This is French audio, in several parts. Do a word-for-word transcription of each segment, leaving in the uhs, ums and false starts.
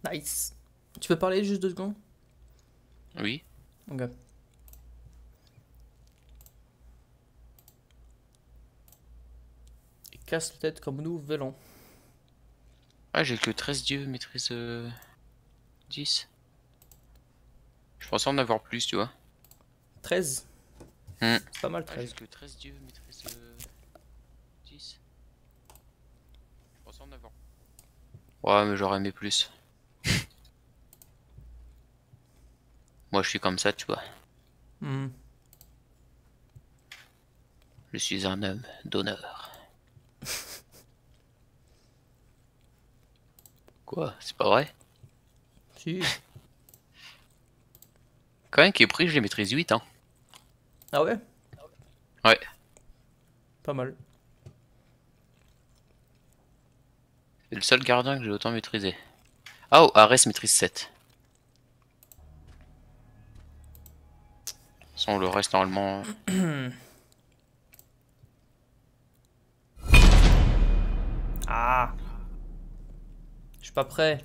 Nice. Tu peux parler juste deux secondes? Oui. Ok. Et casse peut-être comme nous, Vélan. Ah, j'ai que treize dieux, maîtrise euh, dix. Je pensais en avoir plus, tu vois. treize. Hmm. C'est pas mal, Ah, j'ai treize. que treize dieux, maîtrise euh, dix. Je pensais en avoir. Ouais, mais j'aurais aimé plus. Moi, je suis comme ça, tu vois. Hmm. Je suis un homme d'honneur. Quoi? C'est pas vrai? Si. Quand même, qui est pris, je les maîtrise huit, hein. Ah ouais? Ouais. Pas mal. C'est le seul gardien que j'ai autant maîtrisé. Ah, oh, Ares maîtrise sept. Sans le reste, normalement. Ah. Je suis pas prêt.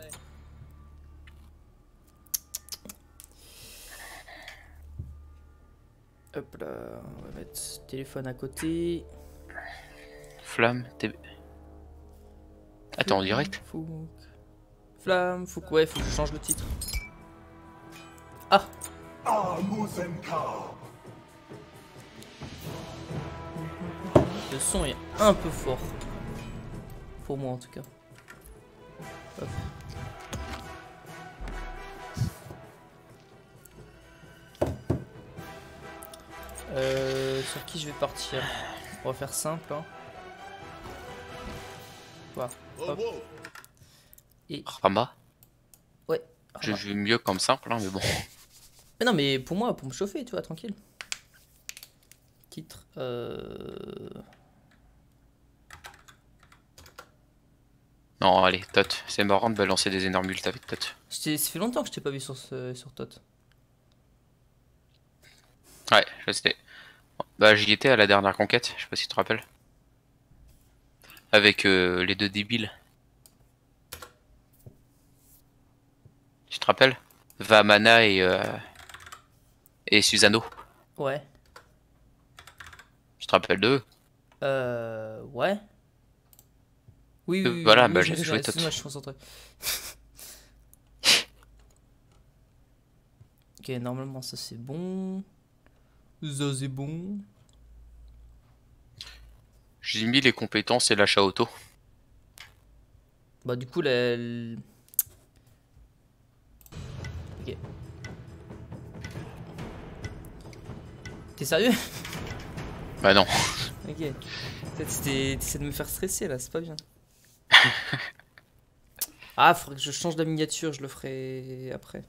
Hop là, on va mettre téléphone à côté. Flamme, t'es. Attends, en direct? Fouque. Flamme, Fouque, ouais, faut que je change le titre. Ah. Le son est un peu fort. Pour moi en tout cas. Hop. Euh, sur qui je vais partir? On va faire simple. Hein. Voilà. Hop. Et... Rama. Ouais. Je Rama. joue mieux comme simple, hein, mais bon. Mais non, mais pour moi, pour me chauffer, tu vois, tranquille. Titre. Euh... Non, allez, Tot. C'est marrant de balancer des énormes bulles avec Tot. Ça fait longtemps que je t'ai pas vu sur, ce, sur Tot. Ouais, je sais. Bah, j'y étais à la dernière conquête, je sais pas si tu te rappelles. Avec euh, les deux débiles. Tu te rappelles? Vamana et, euh, et Susano. Ouais. Tu te rappelles d'eux? Euh... Ouais. Oui, oui, Euh, oui, Voilà, oui, bah je me j'ai souviens, joué Tot. excuse-moi, je suis concentré. Ok, normalement ça c'est bon. Ça c'est bon. J'ai mis les compétences et l'achat auto. Bah du coup, la... Ok. T'es sérieux? Bah non. Ok. Peut-être que t'essaies de me faire stresser là, c'est pas bien. Ah, faudrait que je change la miniature, je le ferai après.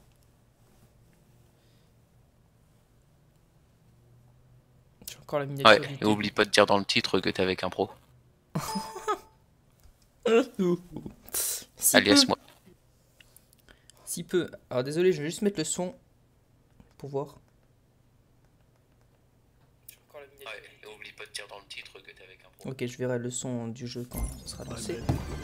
J'ai encore la miniature. Ouais, du et oublie pas de dire dans le titre que t'es avec un pro. Si Alias peu. moi. Si peu. Alors désolé, je vais juste mettre le son pour voir. Ouais, et oublie pas de dire dans le titre que t'es avec un pro. Ok, je verrai le son du jeu quand ce sera lancé.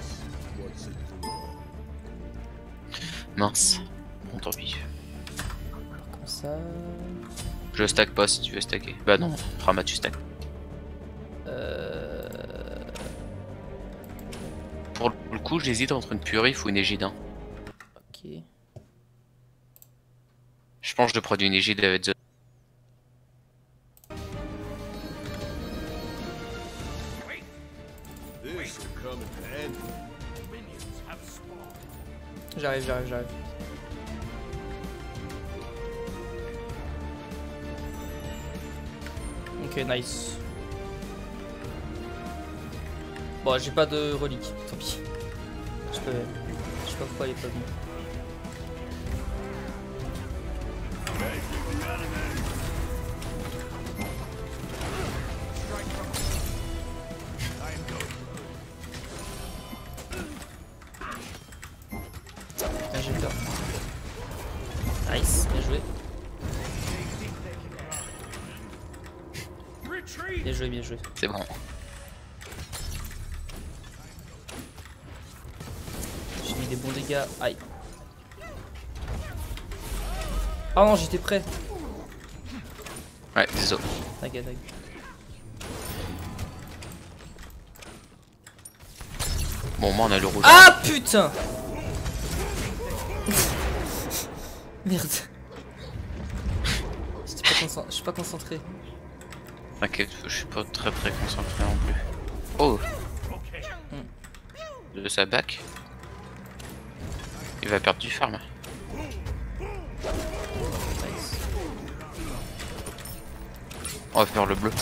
Mince. Bon, tant pis. Comme ça. Je stack pas si tu veux stacker. Bah non, Rama tu stack. Euh... Pour le coup, j'hésite entre une purif ou une égide. Hein. Ok. Je pense que je prends une égide avec The. J'arrive, j'arrive, j'arrive. Ok, nice. Bon, j'ai pas de relique, tant pis. Je peux... Je sais pas pourquoi il est pas venu. Putain, j'ai peur. Nice, bien joué. Bien joué, bien joué. C'est bon. J'ai mis des bons dégâts. Aïe. Ah non, j'étais prêt. Ouais, désolé. T'inquiète, t'inquiète. Bon, moi on a le rouge. Ah putain. Merde. J'étais pas concentré. Je suis pas concentré. T'inquiète, je suis pas très très concentré non plus. Oh. De sa back. Il va perdre du farm. Nice. On va faire le bleu.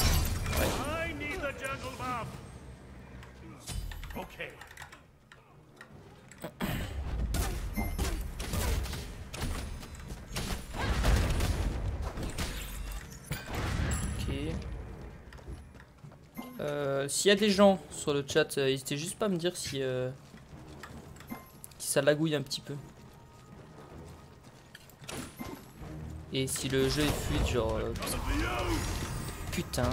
Ok. Euh, S'il y a des gens sur le chat, euh, n'hésitez juste pas à me dire si, euh, si ça lagouille un petit peu. Et si le jeu est fluide, genre... Euh, putain.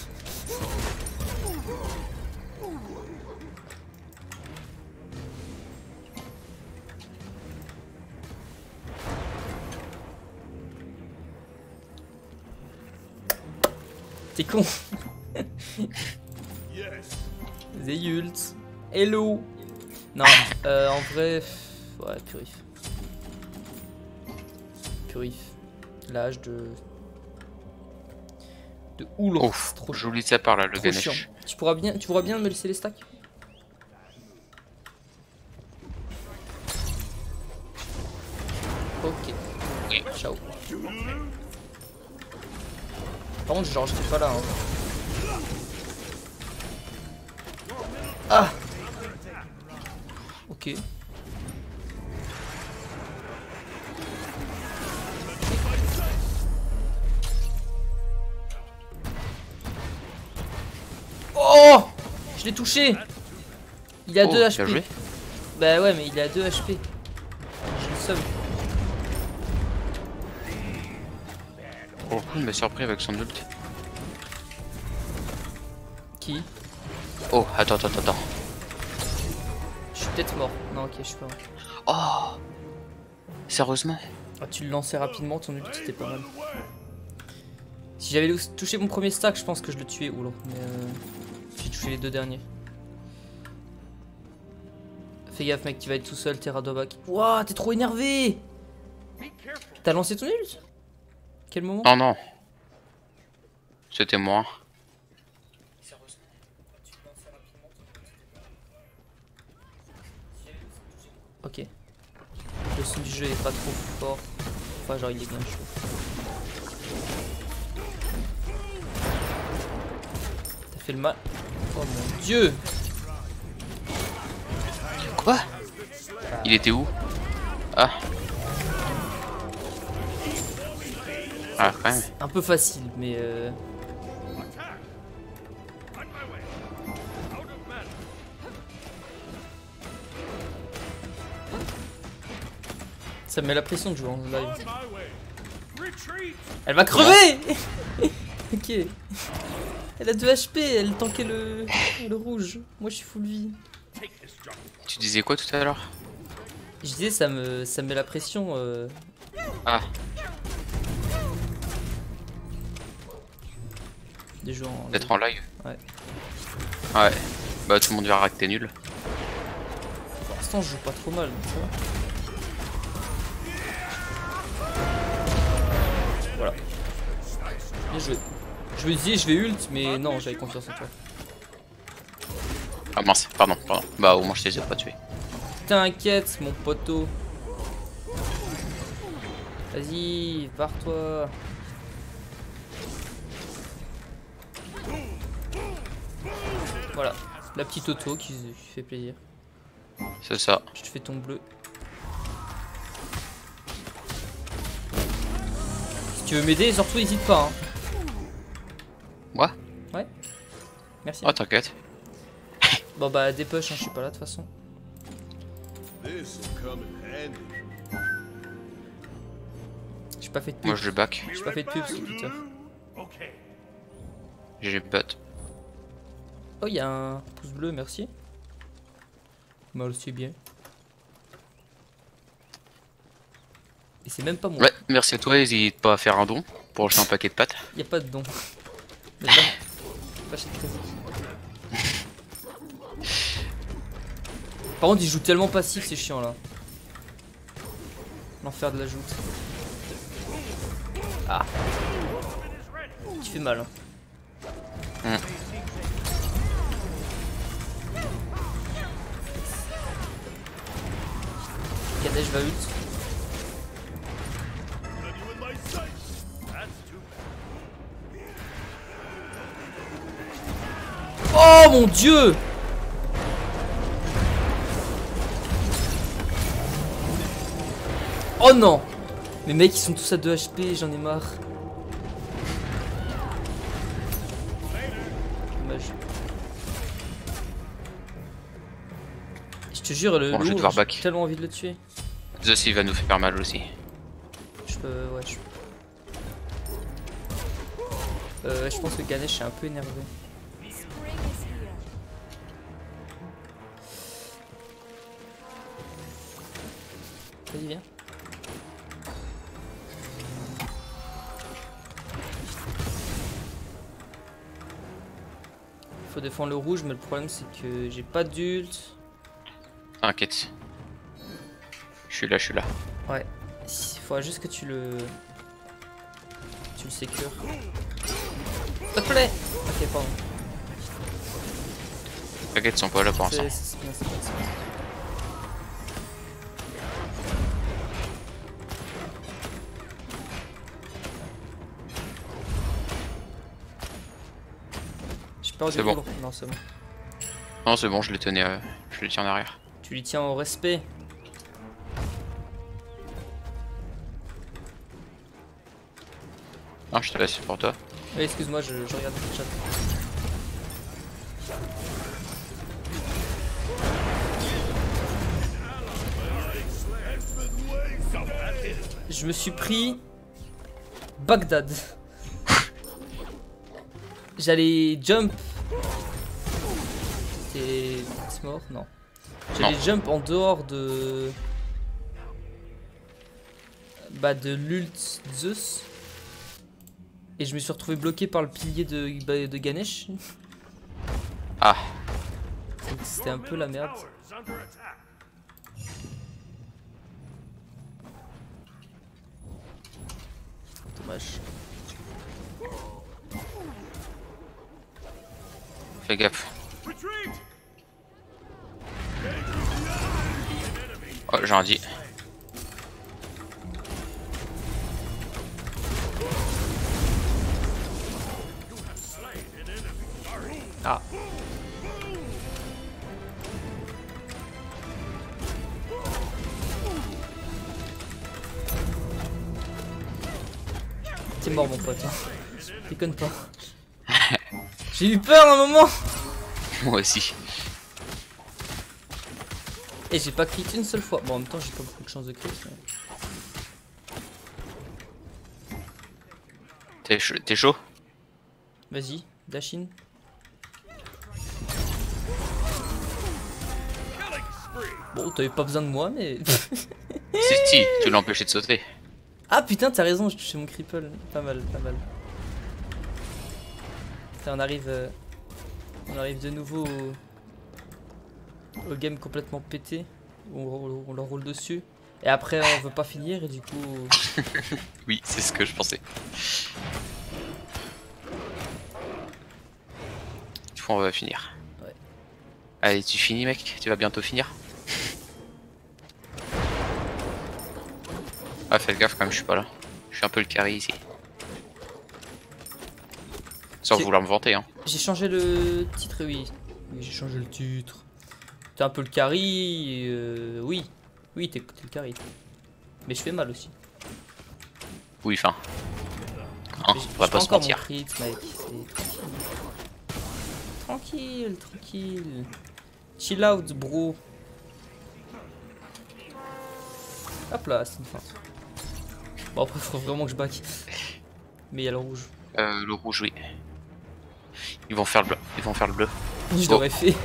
T'es con. The Yult. Hello. Non, euh, en vrai... Ouais, purif. Purif. L'âge de... De Oulon. Oh, trop joli ça par là, le trop chiant. Ganesh. Tu pourras bien, tu pourras bien me laisser les stacks. Ok. Oui. Ciao. Par contre, genre, j'étais pas là. Hein. Ah. Ok. Oh, je l'ai touché. Il a Oh, deux bien H P. joué. Bah ouais, mais il a deux H P. J'ai le seum. Oh, il m'a surpris avec son ult. Qui? Oh, attends, attends, attends. Je suis peut-être mort. Non, ok, je suis pas mort. Oh, sérieusement? Ah, tu le lançais rapidement, ton ult c'était pas mal. Si j'avais touché mon premier stack, je pense que je le tuais. Oula, mais euh, j'ai touché les deux derniers. Fais gaffe, mec, tu vas être tout seul, t'es Radovac. Wouah, t'es trop énervé! T'as lancé ton ult? Quel moment? Non, non. C'était moi. Ok. Le son du jeu est pas trop fort. Enfin, genre, il est bien chaud. T'as fait le mal. Oh mon dieu! Quoi? Il était où? Ah. Ah, quand même. Un peu facile, mais euh... ça me met la pression de jouer en live. Elle va crever. Ok. Elle a deux H P, elle tankait le... le rouge. Moi je suis full vie. Tu disais quoi tout à l'heure? Je disais ça me ça me met la pression. Euh... Ah. Des joueurs en... D'être en live? Ouais. Ouais. Bah tout le monde verra que t'es nul. Pour l'instant je joue pas trop mal, donc ça va. Voilà. Bien joué. Je me disais je vais ult, mais non, j'avais confiance en toi. Ah mince, pardon, pardon. Bah au moins je les ai pas tués. T'inquiète mon poteau. Vas-y, barre-toi. Voilà, la petite auto qui fait plaisir. C'est ça. Je te fais ton bleu. Si tu veux m'aider, surtout n'hésite pas. Hein. Moi? Ouais. Merci. Oh t'inquiète. Bon bah dépush, hein, je suis pas là de toute façon. J'ai pas fait de pub. Moi je le back. J'ai pas fait de pub sur Twitter. J'ai pote. Oh, il y a un pouce bleu, merci. Moi aussi bien. Et c'est même pas moi. Ouais, merci à toi, n'hésite pas à faire un don pour acheter un paquet de pâtes. Y a pas de don. Y a pas, pas chez Crazy. Par contre, il joue tellement passif, c'est chiant là. L'enfer de la joute. Ah. Tu fais mal. Hein. Mm. Ganesh va ult. Oh mon dieu! Oh non! Mais mec, ils sont tous à deux H P, j'en ai marre. Dommage. Je te jure, le Bon, je vais loup, devoir j'ai back. tellement envie de le tuer. Zeus il va nous faire mal aussi. Je peux, ouais, je Euh, je pense que Ganesh est un peu énervé. Vas-y, viens. Faut défendre le rouge, mais le problème c'est que j'ai pas d'ult. T'inquiète. Je suis là, je suis là. Ouais. Il faudra juste que tu le... Tu le sécures. S'il te plaît. Ok, pardon. T'inquiète, ils sont pas là pour l'instant. C'est bien, c'est bien, c'est bien. J'ai peur du C'est bon. libre. Non, c'est bon. Non, c'est bon, je le tenais, euh, je le tiens en arrière. Tu lui tiens au respect. Non, je te laisse, c'est pour toi. Oui, excuse-moi, je, je regarde le chat. Je me suis pris Bagdad. J'allais jump. T'es mort? Non. J'allais jump en dehors de... Bah de l'ult Zeus. Et je me suis retrouvé bloqué par le pilier de, bah, de Ganesh. Ah. C'était un peu la merde. Dommage. Fais gaffe. Oh, j'ai un dit. Ah. T'es mort mon pote. Hein. Déconne pas. J'ai eu peur un moment. Moi aussi. Et j'ai pas crit une seule fois. Bon en même temps j'ai pas beaucoup de chance de crit. Mais... T'es chaud, t'es chaud? Vas-y, Dashin. Bon t'avais pas besoin de moi mais... Si, si, tu l'as empêché de sauter. Ah putain t'as raison, je touchais mon cripple. Pas mal, pas mal. Putain, on arrive... Euh... On arrive de nouveau au, au game complètement pété. Où on, on leur roule dessus. Et après on veut pas finir et du coup... Oui, c'est ce que je pensais. Du coup on va finir. Ouais. Allez, tu finis mec? Tu vas bientôt finir? Ah, faites gaffe quand même, je suis pas là. Je suis un peu le carry ici. Sans vouloir me vanter, hein. J'ai changé le titre, oui. Oui, j'ai changé le titre. T'es un peu le carry, et euh, oui. Oui, t'es le carry. Mais je fais mal aussi. Oui, enfin. Hein, on va pas se mentir. Crit, mec. Tranquille, tranquille. Chill out, bro. Hop là, c'est une feinte. Bon, après, faut vraiment que je back. Mais il y a le rouge. Euh, le rouge, oui. Ils vont faire le bleu. Ils vont faire le bleu. Je oh. l'aurais fait.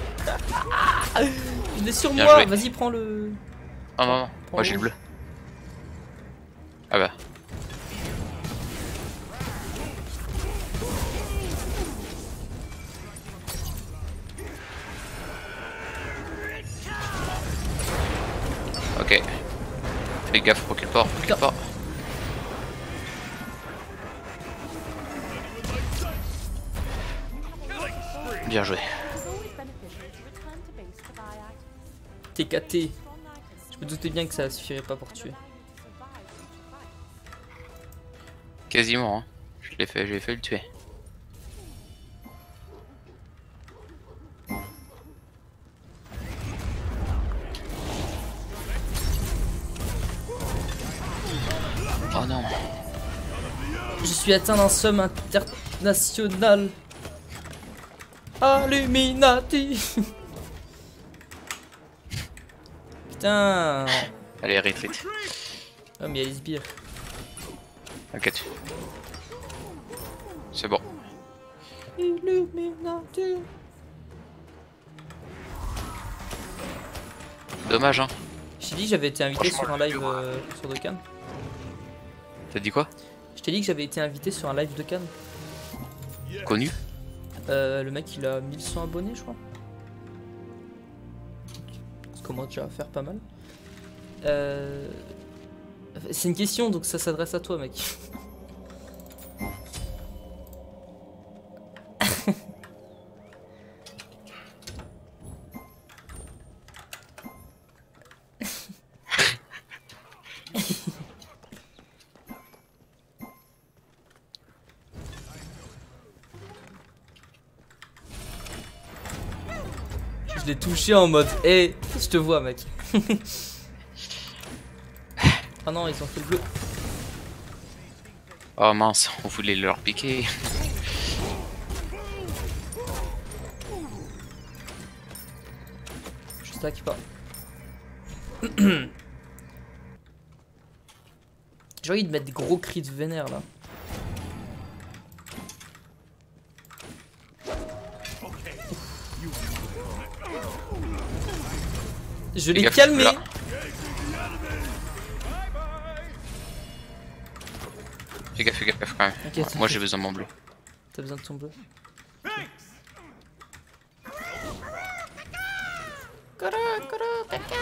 Il est sur Bien moi. joué. Vas-y, prends le. Ah non, non. Prends Moi j'ai le bleu. Ah bah. Ok. Fais gaffe, recule pas, recule pas. Bien joué. T K T. Je me doutais bien que ça suffirait pas pour tuer. Quasiment, hein. Je l'ai fait, j'ai fait le tuer. Oh non. Je suis atteint d'un somme international. Illuminati. Putain. Allez, retreat. Oh mais il y a les sbires. T'inquiète. C'est bon. Illuminati. Dommage, hein. Je t'ai dit que j'avais été invité sur un live euh, sur Dokkan. T'as dit quoi? Je t'ai dit que j'avais été invité sur un live Dokkan. Connu? Euh, le mec il a mille cent abonnés je crois. Ça commence déjà à faire pas mal. Euh... C'est une question donc ça s'adresse à toi mec. Je l'ai touché en mode hé, hey, je te vois mec. Ah non ils ont fait le bleu. Oh mince, on voulait leur piquer. Je stack pas. J'ai envie de mettre des gros cris de vénère là. Je l'ai calmé. Là. Fais gaffe, fais gaffe quand même. Okay, Moi j'ai besoin de mon bleu. T'as besoin de ton bleu. Coro, coro, caca.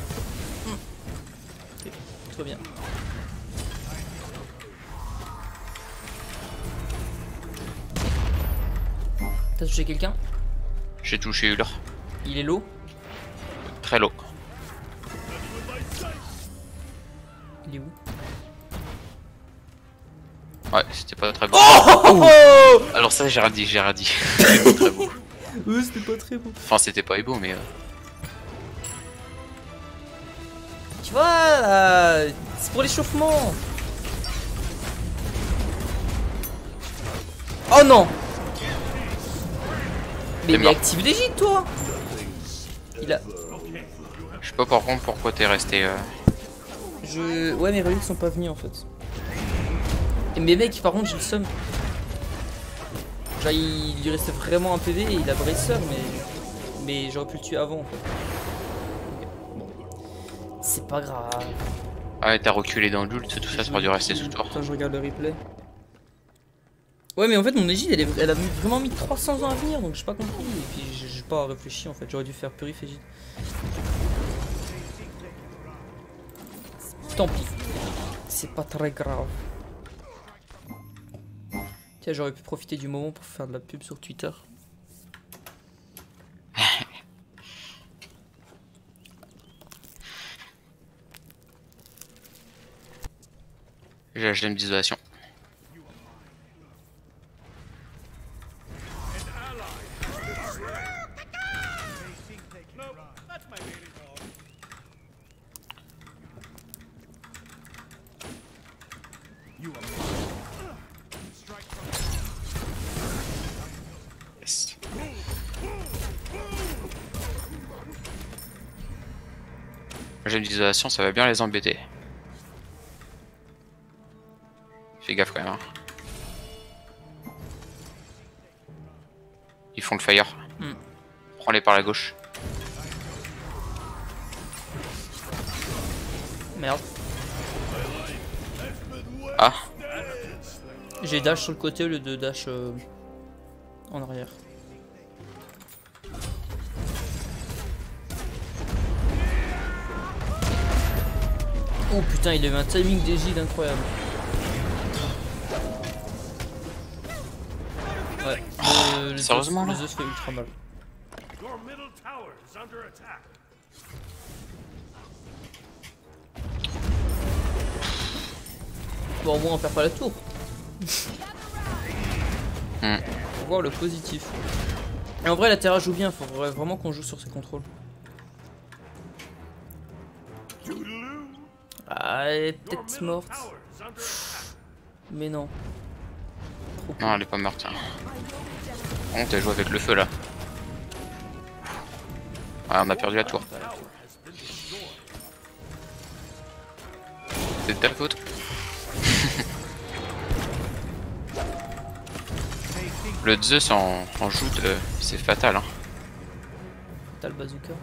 Ok, trop bien. T'as touché quelqu'un? J'ai touché Uller. Il est low? Très low. Il est où? Ouais, c'était pas très beau. Oh, oh, oh. Alors ça j'ai rien dit, j'ai rien dit. C'était pas très beau. Ouais, c'était pas très beau. Enfin c'était pas beau mais... Euh... Tu vois, là, c'est pour l'échauffement. Oh non. Mais, mais active les gîtes toi. Il a... Je sais pas par contre pourquoi t'es resté... Euh... Je... Ouais mes reliques sont pas venus en fait. Et mes mecs par contre j'ai le seum. Genre il... il lui restait vraiment un P V et il a bracer mais... Mais j'aurais pu le tuer avant en fait. Bon. C'est pas grave. Ouais t'as reculé dans l'ult, tout ça, ça aurait dû rester sous tour. Attends je regarde le replay. Ouais mais en fait mon égide elle, est... elle a vraiment mis trois cents ans à venir donc j'ai pas compris. Et puis j'ai pas réfléchi en fait, j'aurais dû faire purif égide. Tant pis. C'est pas très grave. Tiens, j'aurais pu profiter du moment pour faire de la pub sur Twitter. J'ai acheté une d'isolation. Yes. J'ai une d'isolation, ça va bien les embêter. Fais gaffe quand même. Hein. Ils font le fire. Mm. Prends-les par la gauche. Merde. Ah, J'ai dash sur le côté au lieu de dash euh, en arrière. Oh putain, il avait un timing d'égide incroyable. Ouais, le, le Sérieusement, Zeus, là le Zeus fait ultra mal. Bon, au moins on perd pas la tour. Hmm. Faut voir le positif. Et en vrai, la Terra joue bien, faudrait vraiment qu'on joue sur ses contrôles. Ah, elle est peut-être morte. Mais non. Trop cool. Non, elle est pas morte. Hein. On t'a joué avec le feu là. Ouais, on a perdu la tour. C'est de ta faute. Le Zeus en, en joute, euh, c'est fatal. Hein. T'as le bazooka.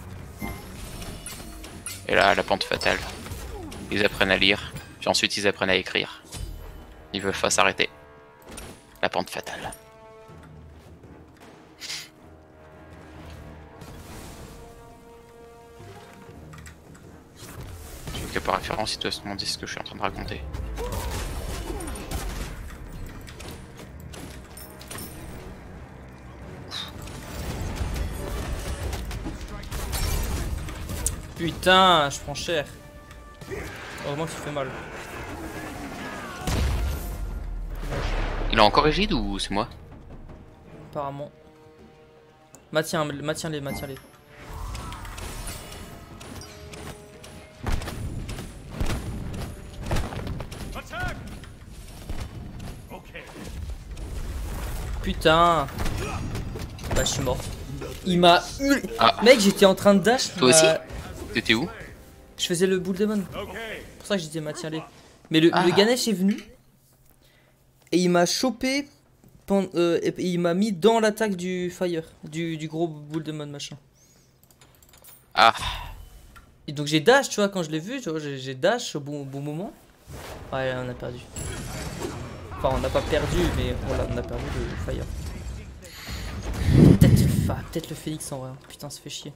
Et là, la pente fatale. Ils apprennent à lire, puis ensuite ils apprennent à écrire. Ils veulent pas s'arrêter. La pente fatale. Tu veux que par référence, il doit se demander ce que je suis en train de raconter. Putain, je prends cher. Heureusement que ça fait mal. Il a encore égide ou c'est moi? Apparemment. Maintiens, maintiens-les, maintiens-les. Putain. Bah je suis mort. Il m'a... Ah. Mec, j'étais en train de dash. Toi aussi? bah... T'étais où? Je faisais le boule demon. C'est pour ça que je disais maintiens-les. Mais le, Ah. le Ganesh est venu. Et il m'a chopé. Pen- euh, et il m'a mis dans l'attaque du fire. Du, du gros boule demon machin. Ah. Et donc j'ai dash, tu vois, quand je l'ai vu, tu vois, j'ai j'ai dash au bon, au bon moment. Ouais, on a perdu. Enfin, on n'a pas perdu, mais on a, on a perdu le fire. Peut-être enfin, peut-être le phoenix en vrai. Putain, ça fait chier.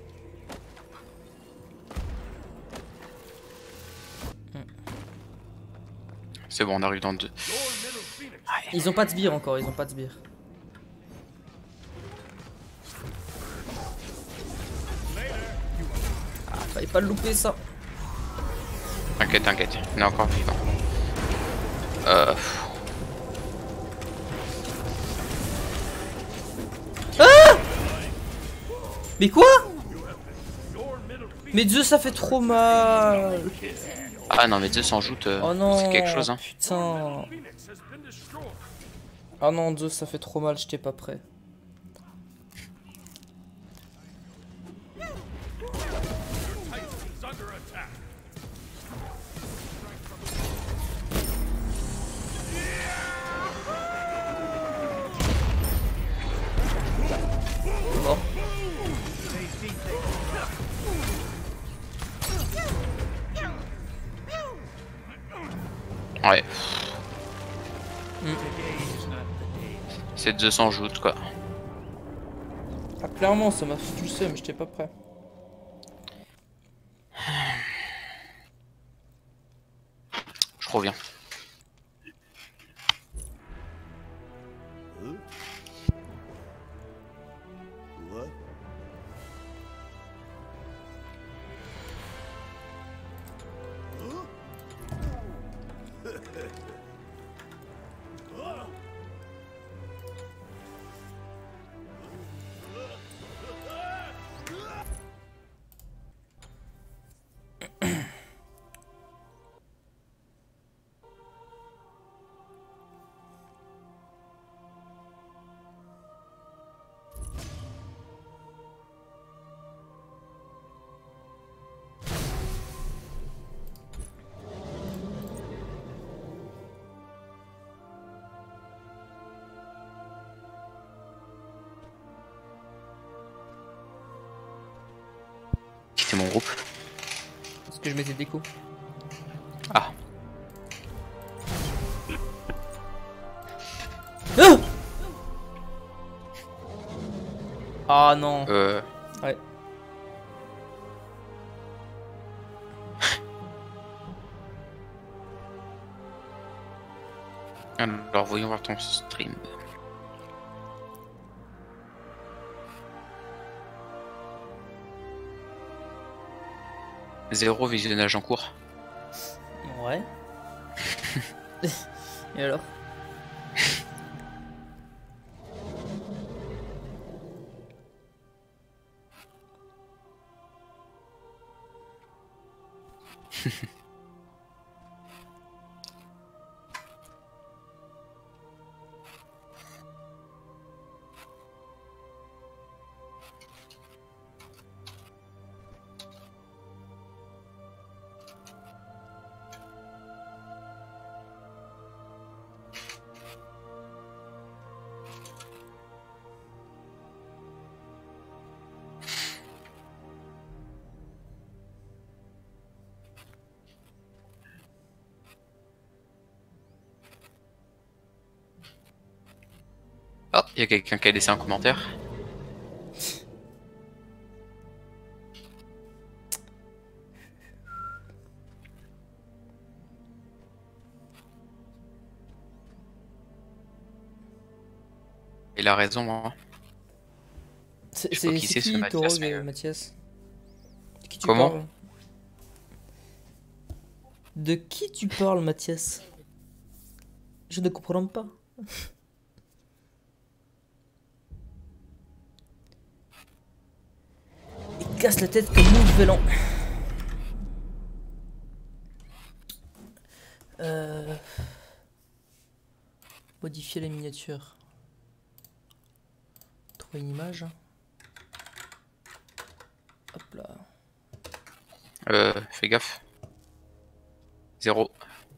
C'est bon, on arrive dans le deux. Ils ont pas de sbire encore, ils ont pas de sbire. Ah, fallait pas le louper ça. T'inquiète, t'inquiète, on est encore vivant. Euh... Mais quoi? Mais Dieu, ça fait trop mal. Ah non, mais Zeus en joute, euh, Oh non, c'est quelque chose. Hein. putain. Oh non, Dieu, ça fait trop mal, j'étais pas prêt. Mort. Ouais. Mm. C'est Zeus en joute, quoi. Ah, clairement, ça m'a foutu le seum, j'étais pas prêt. Je reviens. Quitter mon groupe. Parce que je mettais des coups. Ah. Ah, ah non. Euh... Ouais. Alors voyons voir ton stream. Zéro visionnage en cours. Ouais. Et alors? Oh, il y a quelqu'un qui a laissé un commentaire. Il a raison, hein. C'est Je sais pas c'est- qui c'est c'est, ce qui, Mathias, Torog, mais, euh, euh, Mathias? De qui tu Comment? parles? De qui tu parles, Mathias? Je ne comprends pas. Il casse la tête comme Mouche Vélan. Euh... Modifier la miniature. Trouver une image. Hop là. Euh, fais gaffe. Zéro.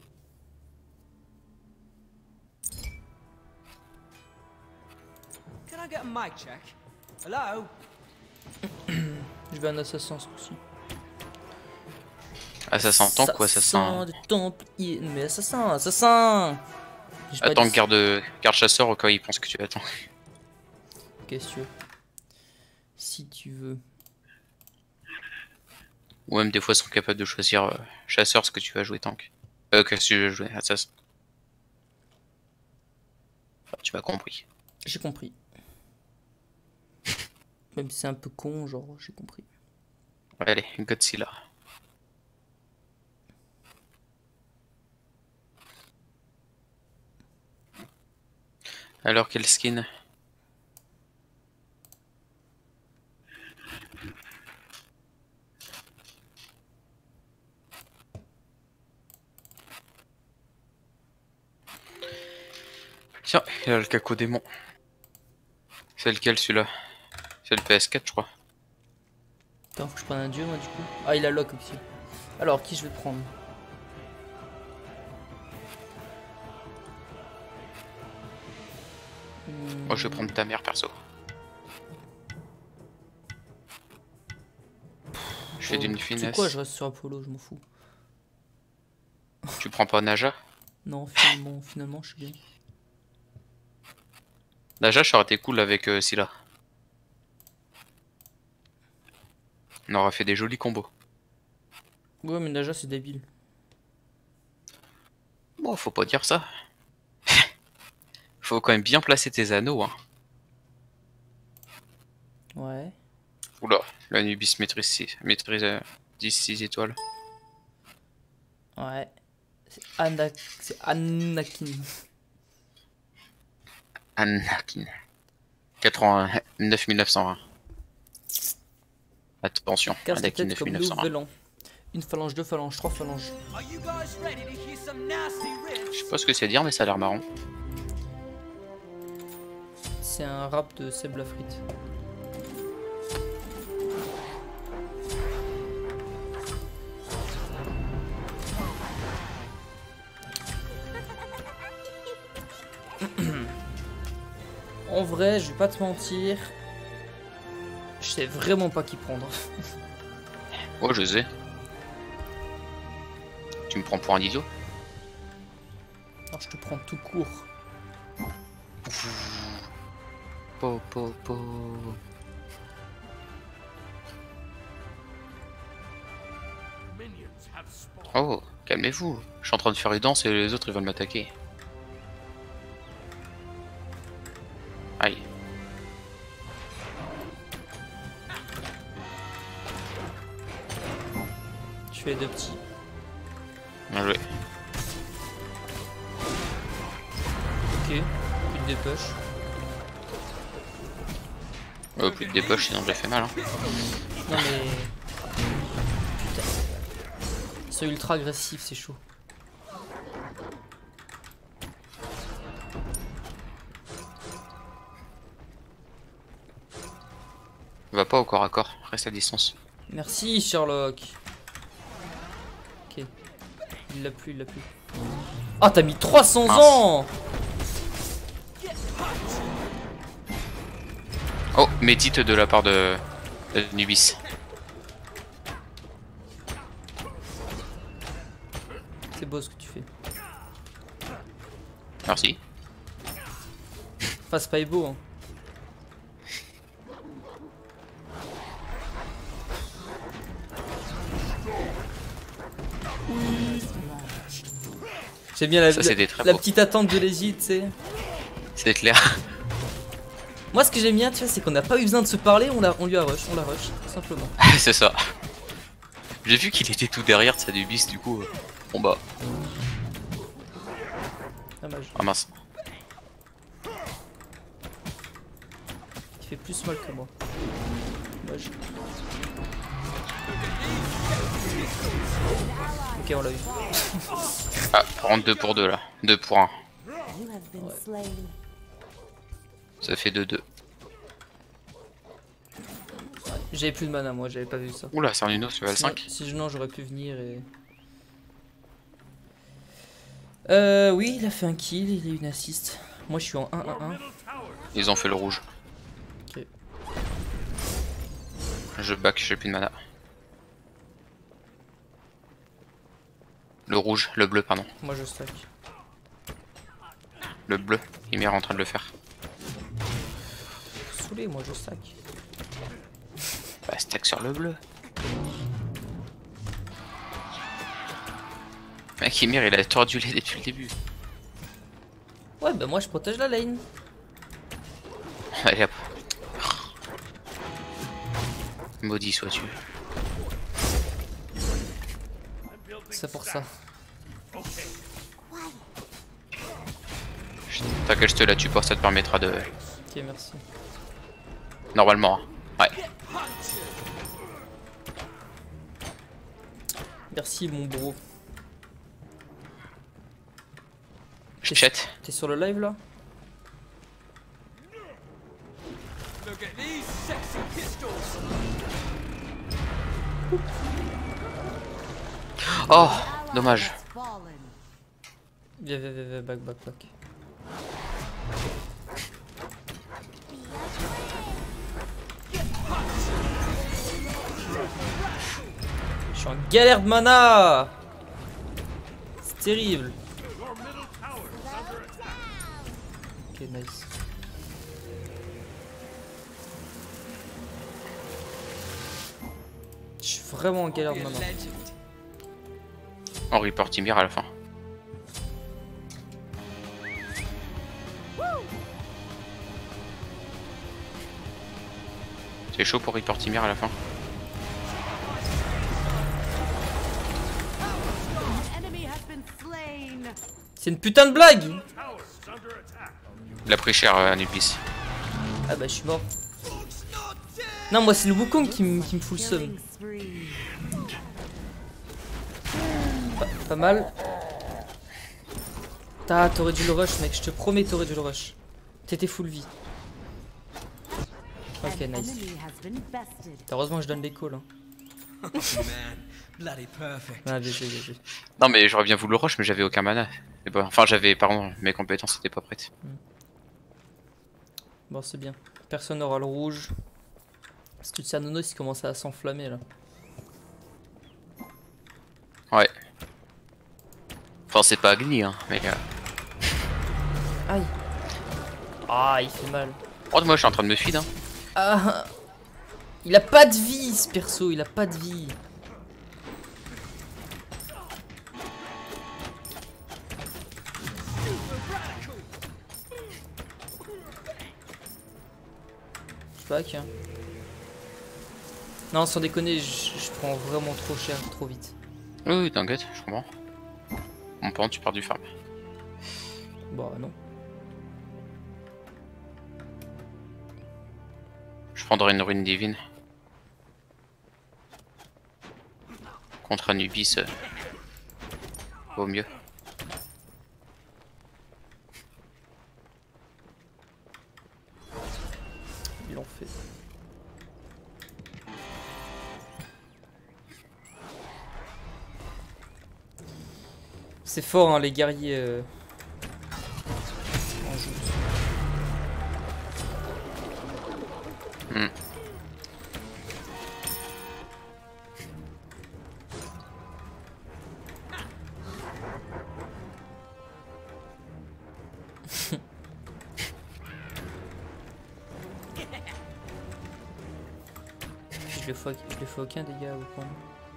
Can I get a mic check? Hello? Je vais un assassin ce coup-ci. Ah, ça s'entend quoi, ça sent. de Templier. Mais assassin, assassin. J'ai pas Attends, dit- garde, garde chasseur au cas où il pense que tu attends. Qu'est-ce que tu veux? Si tu veux. Ou même des fois ils sont capables de choisir euh, chasseur ce que tu vas jouer tank. Euh, que tu vas jouer assassin. Enfin, tu m'as compris. J'ai compris. Même si c'est un peu con, genre, j'ai compris. Allez, Godzilla. Alors, quel skin? Tiens, il a le caco démon. C'est lequel celui-là? C'est le P S quatre, je crois. Attends, faut que je prenne un dieu, moi, du coup. Ah, il a lock aussi. Alors, qui je vais prendre? Hmm. Moi, je vais prendre ta mère perso. Je fais d'une C'est finesse. quoi, je reste sur Apollo, je m'en fous. Tu prends pas Naja? Non, finalement, finalement, je suis bien. Naja, ça aurait été cool avec euh, Scylla. On aurait fait des jolis combos. Ouais, mais Naja, c'est débile. Bon, faut pas dire ça. Faut quand même bien placer tes anneaux, hein. Ouais. Oula, l'Anubis maîtrise six, maîtrise euh, dix, six étoiles. Ouais. C'est Ana... C'est Anakin. Anakin. quatre-vingt-neuf mille neuf cent vingt. Attention, Casse la Anakin tête comme neuf mille neuf cent vingt. Vélan. Une phalange, deux phalanges, trois phalanges. Are you guys ready to hear some nasty Je riffs? sais pas ce que c'est dire, mais ça a l'air marrant. C'est un rap de Seb Lafrite. En vrai, je vais pas te mentir. Je sais vraiment pas qui prendre. Oh, je sais. Tu me prends pour un idiot? Alors, je te prends tout court. Po, po, po. Oh, calmez-vous. Je suis en train de faire une danse et les autres ils veulent m'attaquer. Aïe. Je fais deux petits. Bien joué. Ok, plus de dépush. Oh, plus de dépoche, sinon j'ai fait mal. Hein. Non mais... Putain. Ils sont ultra agressifs, c'est chaud. Va pas au corps à corps, reste à distance. Merci Sherlock. Ok. Il l'a plus, il l'a plus. Ah, t'as mis trois cents Mince. ans. Oh, médite de la part de, de Nubis. C'est beau ce que tu fais. Merci. Enfin, c'est pas beau, hein. J'aime bien la, Ça, la, c'était très la beau. petite attente de l'Égypte, tu sais. C'est clair. Moi, ce que j'aime bien, tu vois, c'est qu'on n'a pas eu besoin de se parler, on, la, on lui a rush, on la rush, tout simplement. C'est ça. J'ai vu qu'il était tout derrière de sa Nubis, du coup. euh, Bon bah. Dommage. Ah mince. Il fait plus mal que moi. Dommage. Ok, on l'a eu. Ah, rentre deux pour deux là. deux pour un. Ça fait deux deux. J'avais plus de mana, moi, j'avais pas vu ça. Oula, c'est un Uno, level Sinon- cinq. Si je non, j'aurais pu venir et. Euh, oui, il a fait un kill, il a une assist. Moi, je suis en un un un. Ils ont fait le rouge. Ok. Je back, j'ai plus de mana. Le rouge, le bleu, pardon. Moi, je stack. Le bleu, il est en train de le faire. Saoulé, moi, je stack. Bah, stack sur le bleu. Mec, Ymir, il a tordu les depuis le début. Ouais, bah, moi, je protège la lane. Allez hop. Maudit sois-tu. C'est pour ça. T'inquiète, je te la tue pas, ça te permettra de. Ok, merci. Normalement. hein. Ouais. Merci, mon bro. Je chatte. T'es sur le live là? Look at these sexy pistols. Oh, dommage. Viens, viens, viens, viens, back, back, back. Je suis en galère de mana. C'est terrible. Ok, nice. Je suis vraiment en galère de Be a mana. legend. On report Ymir à la fin. C'est chaud pour report Ymir à la fin. C'est une putain de blague. Il a pris cher, euh, Anubis. Ah bah je suis mort. Non, moi c'est le Wukong qui, me- qui me fout le seum. Pas, pas mal. T'as- T'aurais dû le rush, mec, je te promets, t'aurais dû le rush. T'étais full vie. Ok, nice. Heureusement que je donne les calls. Hein. Man, bloody perfect. Ah, bien joué, bien joué. Non mais j'aurais bien voulu le rush mais j'avais aucun mana. Et bah, enfin j'avais, pardon, mes compétences étaient pas prêtes. Bon, c'est bien. Personne n'aura le rouge. Parce que Tsanonos il commence à s'enflammer là. Ouais. Enfin c'est pas Agni hein, mais... Euh... Aïe. Ah, il fait mal. Oh, moi je suis en train de me feed. Hein. Ah, il a pas de vie ce perso, il a pas de vie. Je pas hein. Non, sans déconner, je, je prends vraiment trop cher, trop vite. Oui, oui, t'inquiète, je comprends. Mon pan, tu pars du farm. Bah non. Je prendrai une ruine divine. Contre Anubis, euh, vaut mieux. Ils l'ont fait. C'est fort hein, les guerriers euh... en joute. Hmm. Je le fais, je le fais aucun dégât au point.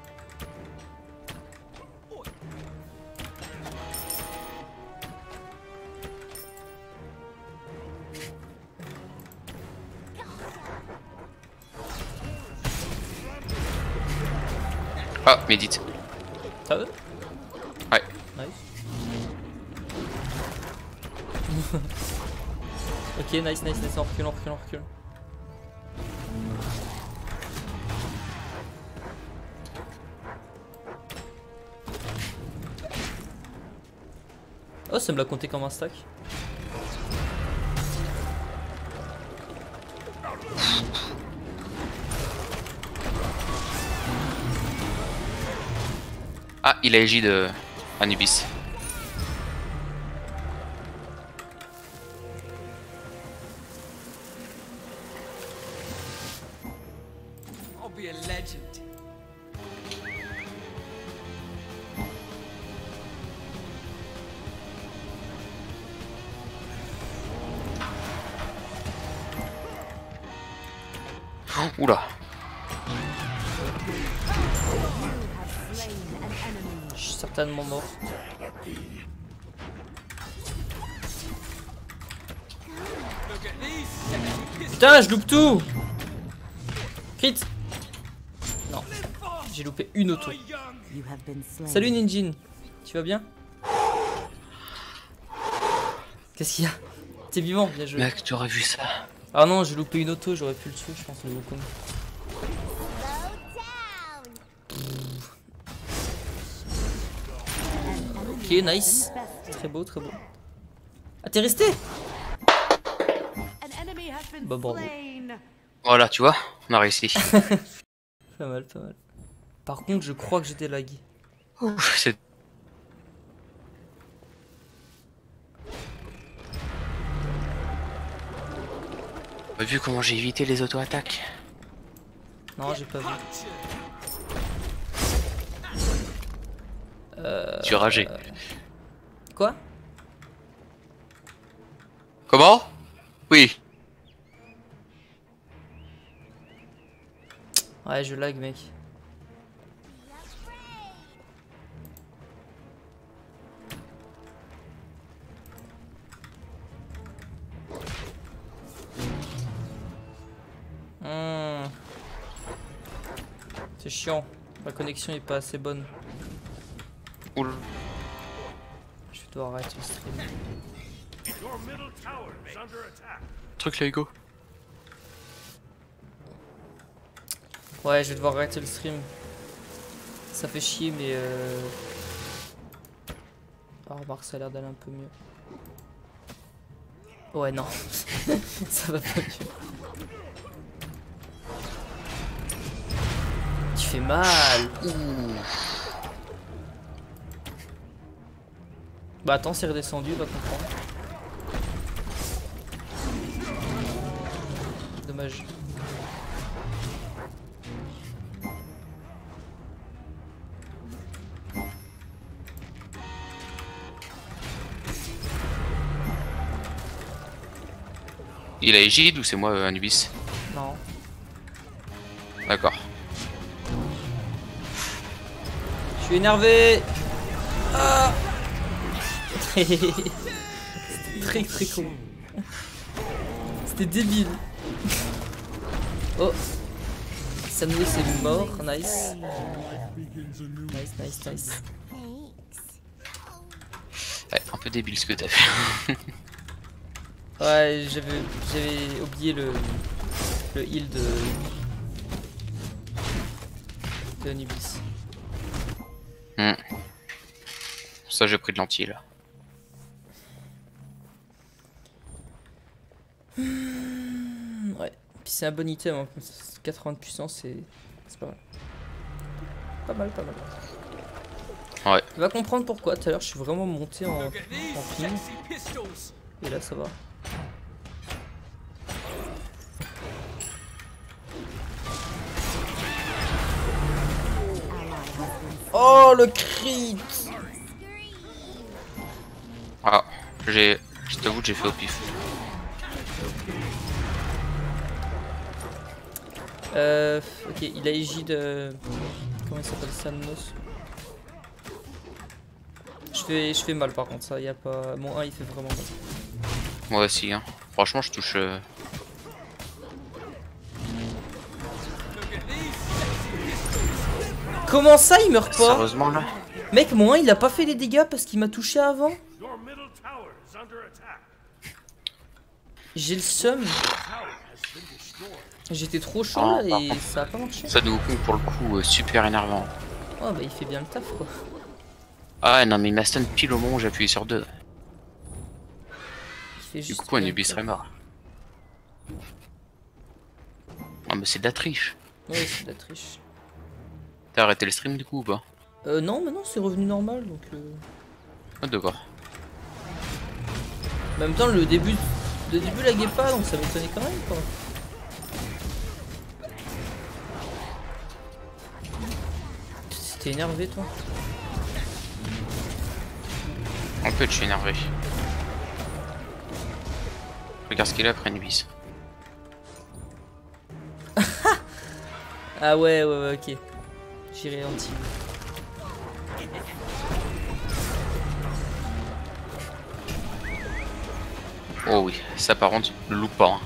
Ah, médite. Ça veut? Ouais. Nice. Ok, nice, nice, nice, on recule, on recule, on recule. Oh, ça me l'a compté comme un stack. Ah, il a agi de Anubis. I'll be a legend. Oula. Je suis certainement mort. Look at these sexy pistols. Putain, je loupe tout! Crit! Non, j'ai loupé une auto. Salut Ninjin, tu vas bien? Qu'est-ce qu'il y a? T'es vivant, bien joué. Mec, tu aurais vu ça. Ah non, j'ai loupé une auto, j'aurais pu le tuer, je pense, le Wukong. Ok, nice. Très beau, très beau. Ah, t'es resté? Bah bravo. Voilà, tu vois, on a réussi. Pas mal, pas mal. Par contre, je crois que j'ai des lags. Ouf, c'est... T'as vu comment j'ai évité les auto-attaques? Non, j'ai pas vu. Euh... Tu es ragé. Quoi? Comment? Oui. Ouais, je lag, mec. Hmm. C'est chiant. La connexion est pas assez bonne. Oula. Je vais devoir arrêter le stream. Truc là, Hugo. Ouais, je vais devoir arrêter le stream. Ça fait chier, mais euh... ah, remarque, ça a l'air d'aller un peu mieux. Ouais, non. Ça va pas mieux. Tu fais mal. Ouh. Bah attends, c'est redescendu, on va comprendre. Dommage. Il a Égide ou c'est moi euh, Anubis? Non. D'accord. Je suis énervé. Ah. C'était très très con. C'était débile. Oh. Samoué c'est mort, nice. Nice, nice, nice. Ouais, un peu débile ce que t'as fait. Ouais, j'avais j'avais oublié le le heal de de Anubis. Hmm. Ça j'ai pris de l'anti là. Ouais, puis c'est un bon item, hein. quatre-vingts de puissance, c'est c'est pas mal. Pas mal, pas mal. Ouais. Tu vas comprendre pourquoi, tout à l'heure je suis vraiment monté en, Look at these en ping, sexy pistols. et là ça va. Oh le crit! Ah, j'ai. Je t'avoue que j'ai fait au pif. Euh, ok, il a Égide. Euh, comment il s'appelle? Samnos. Je fais, je fais mal par contre, ça, y a pas. Mon un il fait vraiment mal. Moi aussi, hein. Franchement, je touche. Euh... Comment ça il meurt pas? Sérieusement là? Mec, mon un il a pas fait les dégâts parce qu'il m'a touché avant? J'ai le seum. J'étais trop chaud Oh, là par et contre, ça a pas marché. Ça nous pour le coup euh, super énervant. Oh bah il fait bien le taf quoi. Ah non mais il m'a stun pile au moment où j'ai appuyé sur deux. Il fait Du juste coup bien Anubis le taf. serait mort. Ah mais c'est de la triche. Ouais, c'est de la triche. T'as arrêté le stream du coup ou pas? Euh, non, mais non, c'est revenu normal donc. Euh... Ah d'accord. En même temps, le début, le début laguait pas donc ça m'étonnait quand même quoi. T'es énervé toi? En fait je suis énervé. Regarde ce qu'il a après Anubis. Ah ouais, ouais, ouais, ok. J'irai anti. Oh oui, ça par contre, le loupe pas. Hein.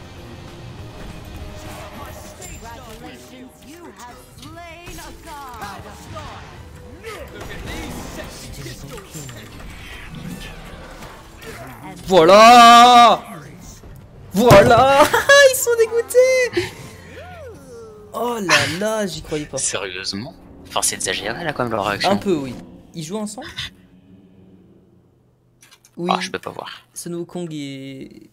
Voilà. Voilà. Ils sont dégoûtés. Oh là là, j'y croyais pas. Sérieusement? Enfin c'est exagéré là comme leur réaction. Un peu oui. Ils jouent ensemble? Oui. Ah je peux pas voir. Sun Wukong et...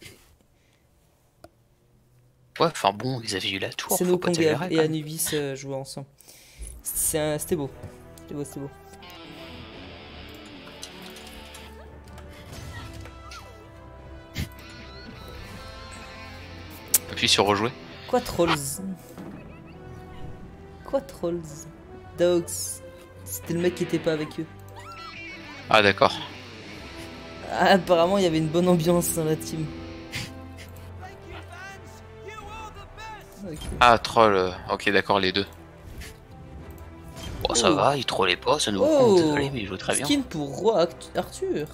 Ouais enfin bon ils avaient eu la tour. Sun Faut pas Wukong et, exagérer, et quand même. Anubis euh, jouaient ensemble. C'était beau. C'était beau, c'était beau. Appuie sur rejouer. Quoi trolls? Quoi trolls? Dogs. C'était le mec qui était pas avec eux. Ah d'accord. Ah, apparemment il y avait une bonne ambiance dans la team. Okay. Ah troll, euh, ok d'accord les deux. Bon ça Oh. va, il trollait pas, ça nous Oh, désolé mais il joue très bien. skin pour Roi Act- Arthur.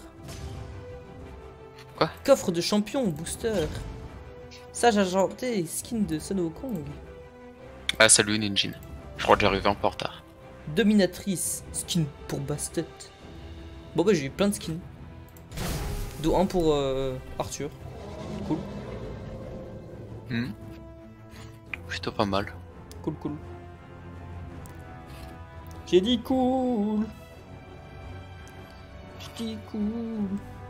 Quoi? Coffre de champion, booster. Sage argenté, skin de Sun Wukong. Ah salut Ninjin. Je crois que j'arrive un peu en retard. Dominatrice, skin pour Bastet. Bon bah j'ai eu plein de skins. Dont un pour euh, Arthur. Cool, Hmm. Plutôt pas mal. cool, cool. J'ai dit cool. J'ai dit cool.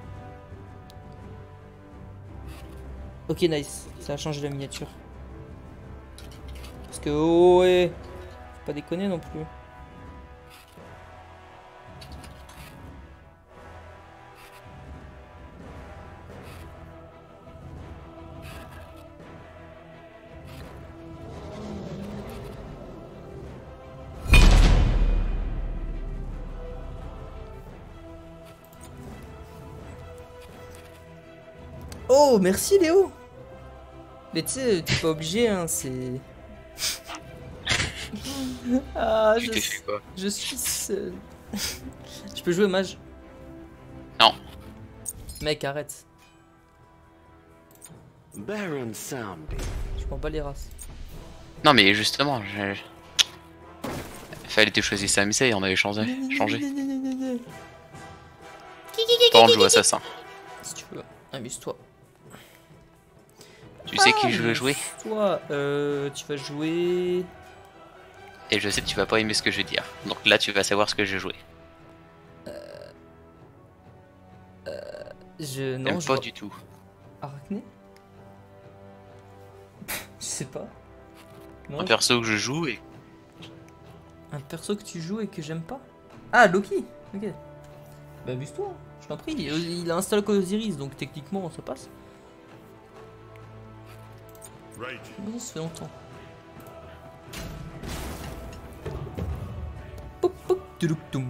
Ok nice, ça a changé la miniature. Parce que oh ouais, faut pas déconner non plus. Oh merci Léo. Mais tu sais, t'es pas obligé, hein, c'est... ah, Tu je, t'es fait quoi? je suis seul. Je peux jouer mage? Non. Mec, arrête. Baron Sambi. Je prends pas les races. Non mais justement, je... fallait que tu choisisses ça, mais ça y est, on avait changé. changé. Toi on joue assassin. Si tu veux, amuse-toi. Tu sais qui je veux jouer? Toi, euh, tu vas jouer... Et je sais que tu vas pas aimer ce que je vais dire. Donc là tu vas savoir ce que je vais jouer. Je... Non, J'aime je pas vois- du tout. Arachné? Je sais pas. Non, Un perso que je joue et... un perso que tu joues et que j'aime pas? Ah, Loki. Ok. Bah amuse-toi, je t'en prie. Il il a installé Osiris, donc techniquement ça passe. Bon, ça fait longtemps. Poup, poup, touloup-toum.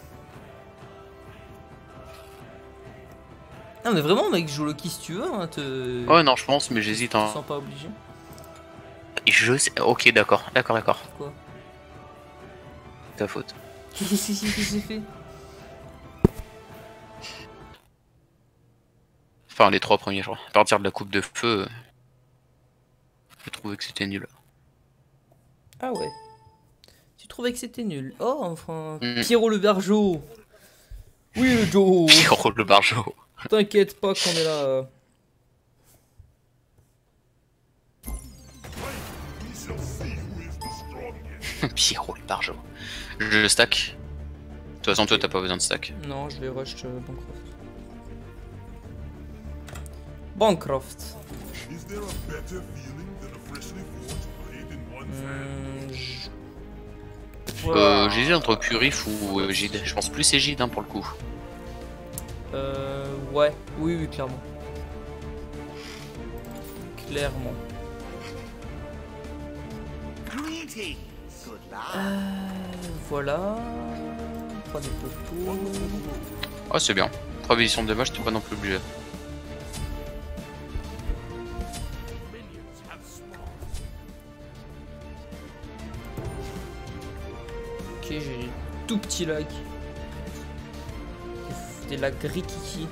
Ah mais vraiment mec, joue Loki si tu veux, hein, te... Ouais non je pense mais j'hésite Tu te en... sens pas obligé. Je sais... Ok d'accord, d'accord, d'accord. Quoi? Ta faute. Qu'est-ce que j'ai fait? Enfin les trois premiers je crois. À partir de la coupe de feu... Je trouvais que c'était nul. Ah ouais. Tu trouvais que c'était nul? Oh enfin... Mm. Pierrot le Bergeau. Oui le Joe. Pierrot le bargeau. T'inquiète pas qu'on est là. Pierrot le bargeau. Je stack. De toute façon toi t'as pas besoin de stack. Non, je vais rush euh, Bancroft. Bancroft. Hmm, je- Euh, j'hésite entre Purif ou euh, Gide. Je pense plus c'est Gide hein, pour le coup. Euh, ouais, oui, oui, clairement. Clairement. Euh, voilà. Pas des poteaux. Oh c'est bien. Trois éditions de dommage, t'es pas non plus obligé. Ok, j'ai des tout petits lacs. Des lacs rikiki.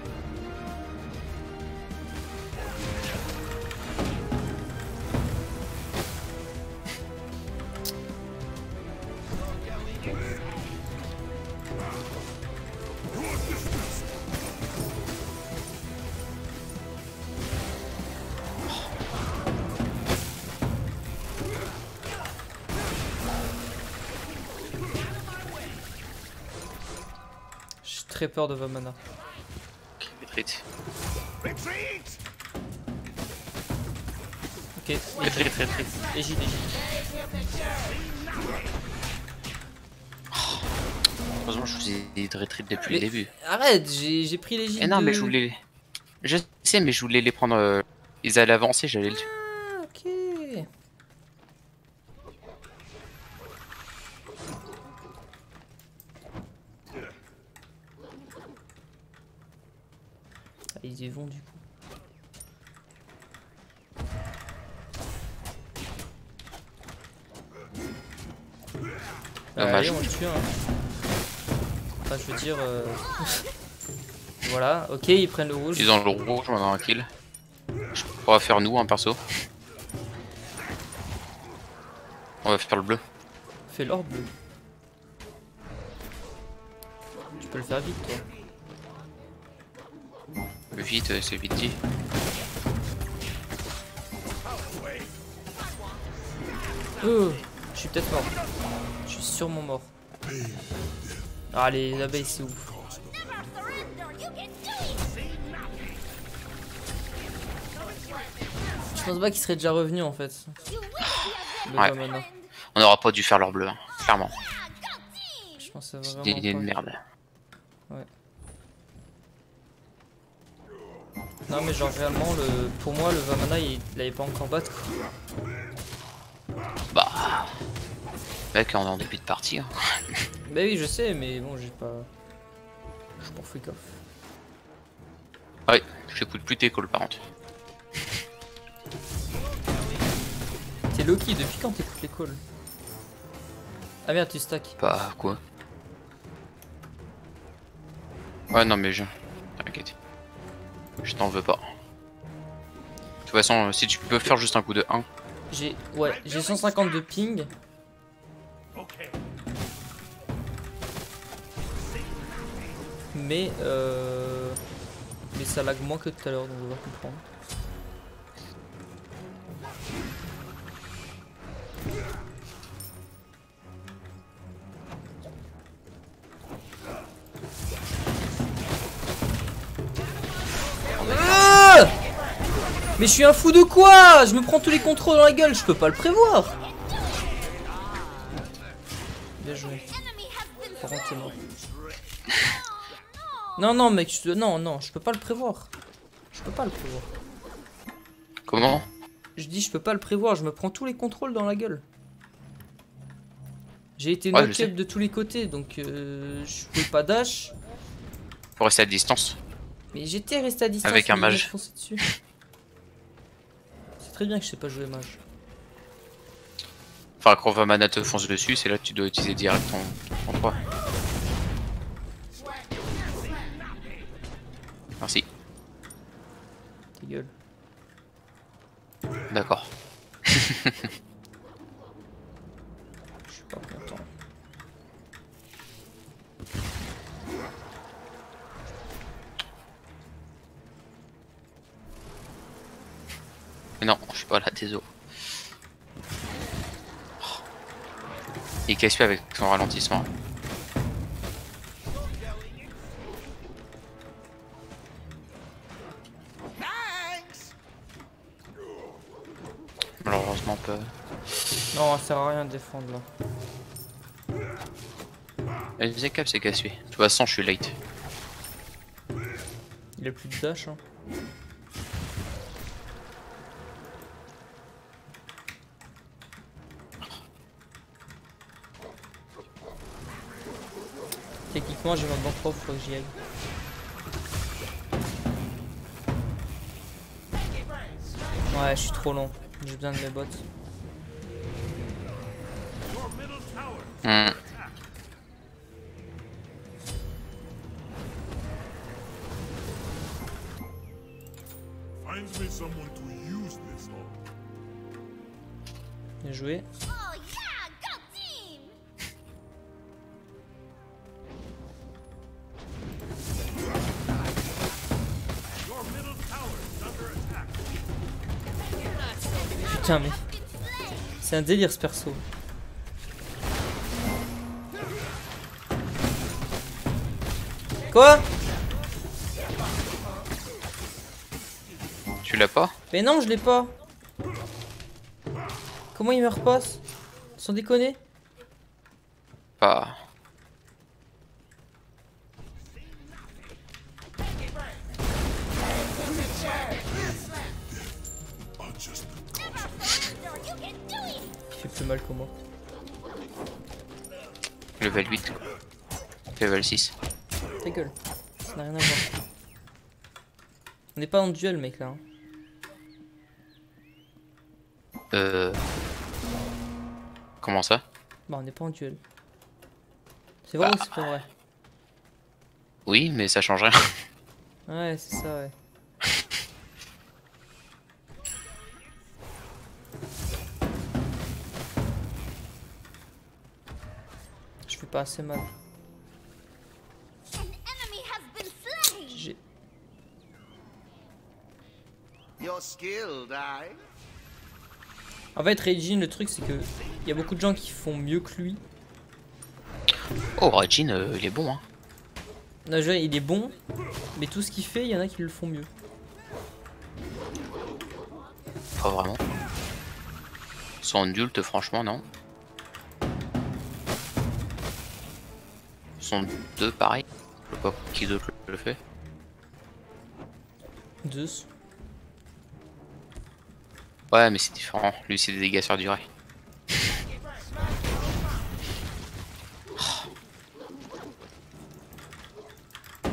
J'ai très peur de Vamana. Retreat. Ok, Retreat, retreat. Égide, égide. Heureusement je vous ai dit de retreat depuis Mais- le début. Arrête, j'ai j'ai pris l'égide. Eh non mais de- je voulais... Je sais mais je voulais les prendre... euh, Ils allaient avancer, j'allais le tuer. Ah, ok. Ah, ils y vont du coup. Dommage. Allez, on le tue. Hein. Enfin, je veux dire. euh, voilà, ok, ils prennent le rouge. Ils ont le rouge, on a un kill. On va faire nous un perso. On va faire le bleu. Fais l'or bleu. Tu peux le faire vite, toi. Vite, euh, c'est vite dit. Oh, je suis peut-être mort. Je suis sûrement mort. Ah, les abeilles, c'est ouf. Je pense pas qu'il serait déjà revenu en fait. Le Ouais. Vamana. On n'aura pas dû faire leur bleu, hein, clairement. Je pense que C'est vraiment une idée de pas. merde. Non mais genre réellement le pour moi le Vamana il, il avait pas encore battre quoi. Bah... Mec, on est en début de partie. Hein. Bah oui je sais mais bon j'ai pas. Je suis pour freak off. Ouais, j'écoute plus tes calls par contre. T'es Loki, depuis quand t'écoutes les calls? Ah merde, tu stack. Bah, quoi? Ouais, non, mais je. T'inquiète. Je t'en veux pas. De toute façon, si tu peux faire juste un coup de un. J'ai ouais, j'ai cent cinquante de ping. Mais euh... mais ça lag moins que tout à l'heure, donc on va comprendre. Ah, mais je suis un fou de quoi? Je me prends tous les contrôles dans la gueule, je peux pas le prévoir. Bien joué. Par contre, c'est mort. Non, non, mec, je... non, non, je peux pas le prévoir. Je peux pas le prévoir. Comment? Je dis, je peux pas le prévoir, je me prends tous les contrôles dans la gueule. J'ai été Ouais, je knock-up sais. de tous les côtés, donc euh, je peux pas dash. Faut rester à distance. Mais j'étais resté à distance. Avec un mais il m'a mage. foncé dessus. C'est très bien que je sais pas jouer mage. Enfin, quand Vamana te fonce dessus, c'est là que tu dois utiliser direct ton, ton trois. Merci. Ta gueule. D'accord. Je suis pas content. Mais non, je suis pas là, désolé. Il casse lui avec son ralentissement. Malheureusement pas. Non, ça sert à rien de défendre là. Elle faisait cap, c'est casse lui. De toute façon, je suis late. Il a plus de dash. Hein. Techniquement, j'ai ma banque propre, faut que j'y aille. Ouais, je suis trop long. J'ai besoin de mes bots. Hmm. Finds me someone to use this on. Bien joué. Oh yeah, go team! Your middle tower is under attack. Putain, mais. C'est un délire ce perso. Quoi? Tu l'as pas? Mais non, je l'ai pas. Comment il me repasse? Sans déconner? Pas. Il fait plus mal que moi. Level huit. Level six. Ta gueule. Ça n'a rien à voir. On n'est pas en duel, mec, là. Hein. Euh. Comment ça? Bah, on n'est pas en duel. C'est vrai Bah. ou c'est pas vrai? Oui, mais ça change rien. Ouais, c'est ça, ouais. Je fais pas assez mal. An enemy has been slain! J'ai... You're skilled, I. En fait, Regine, le truc, c'est que il y a beaucoup de gens qui font mieux que lui. Oh, Rajin, euh, il est bon, hein. Non, je veux dire, il est bon, mais tout ce qu'il fait, il y en a qui le font mieux. Pas vraiment. Son ult, franchement, non. Son deux, pareil. Je sais pas qui d'autre le fait. Zeus. Ouais, mais c'est différent. Lui, c'est des dégâts sur durée.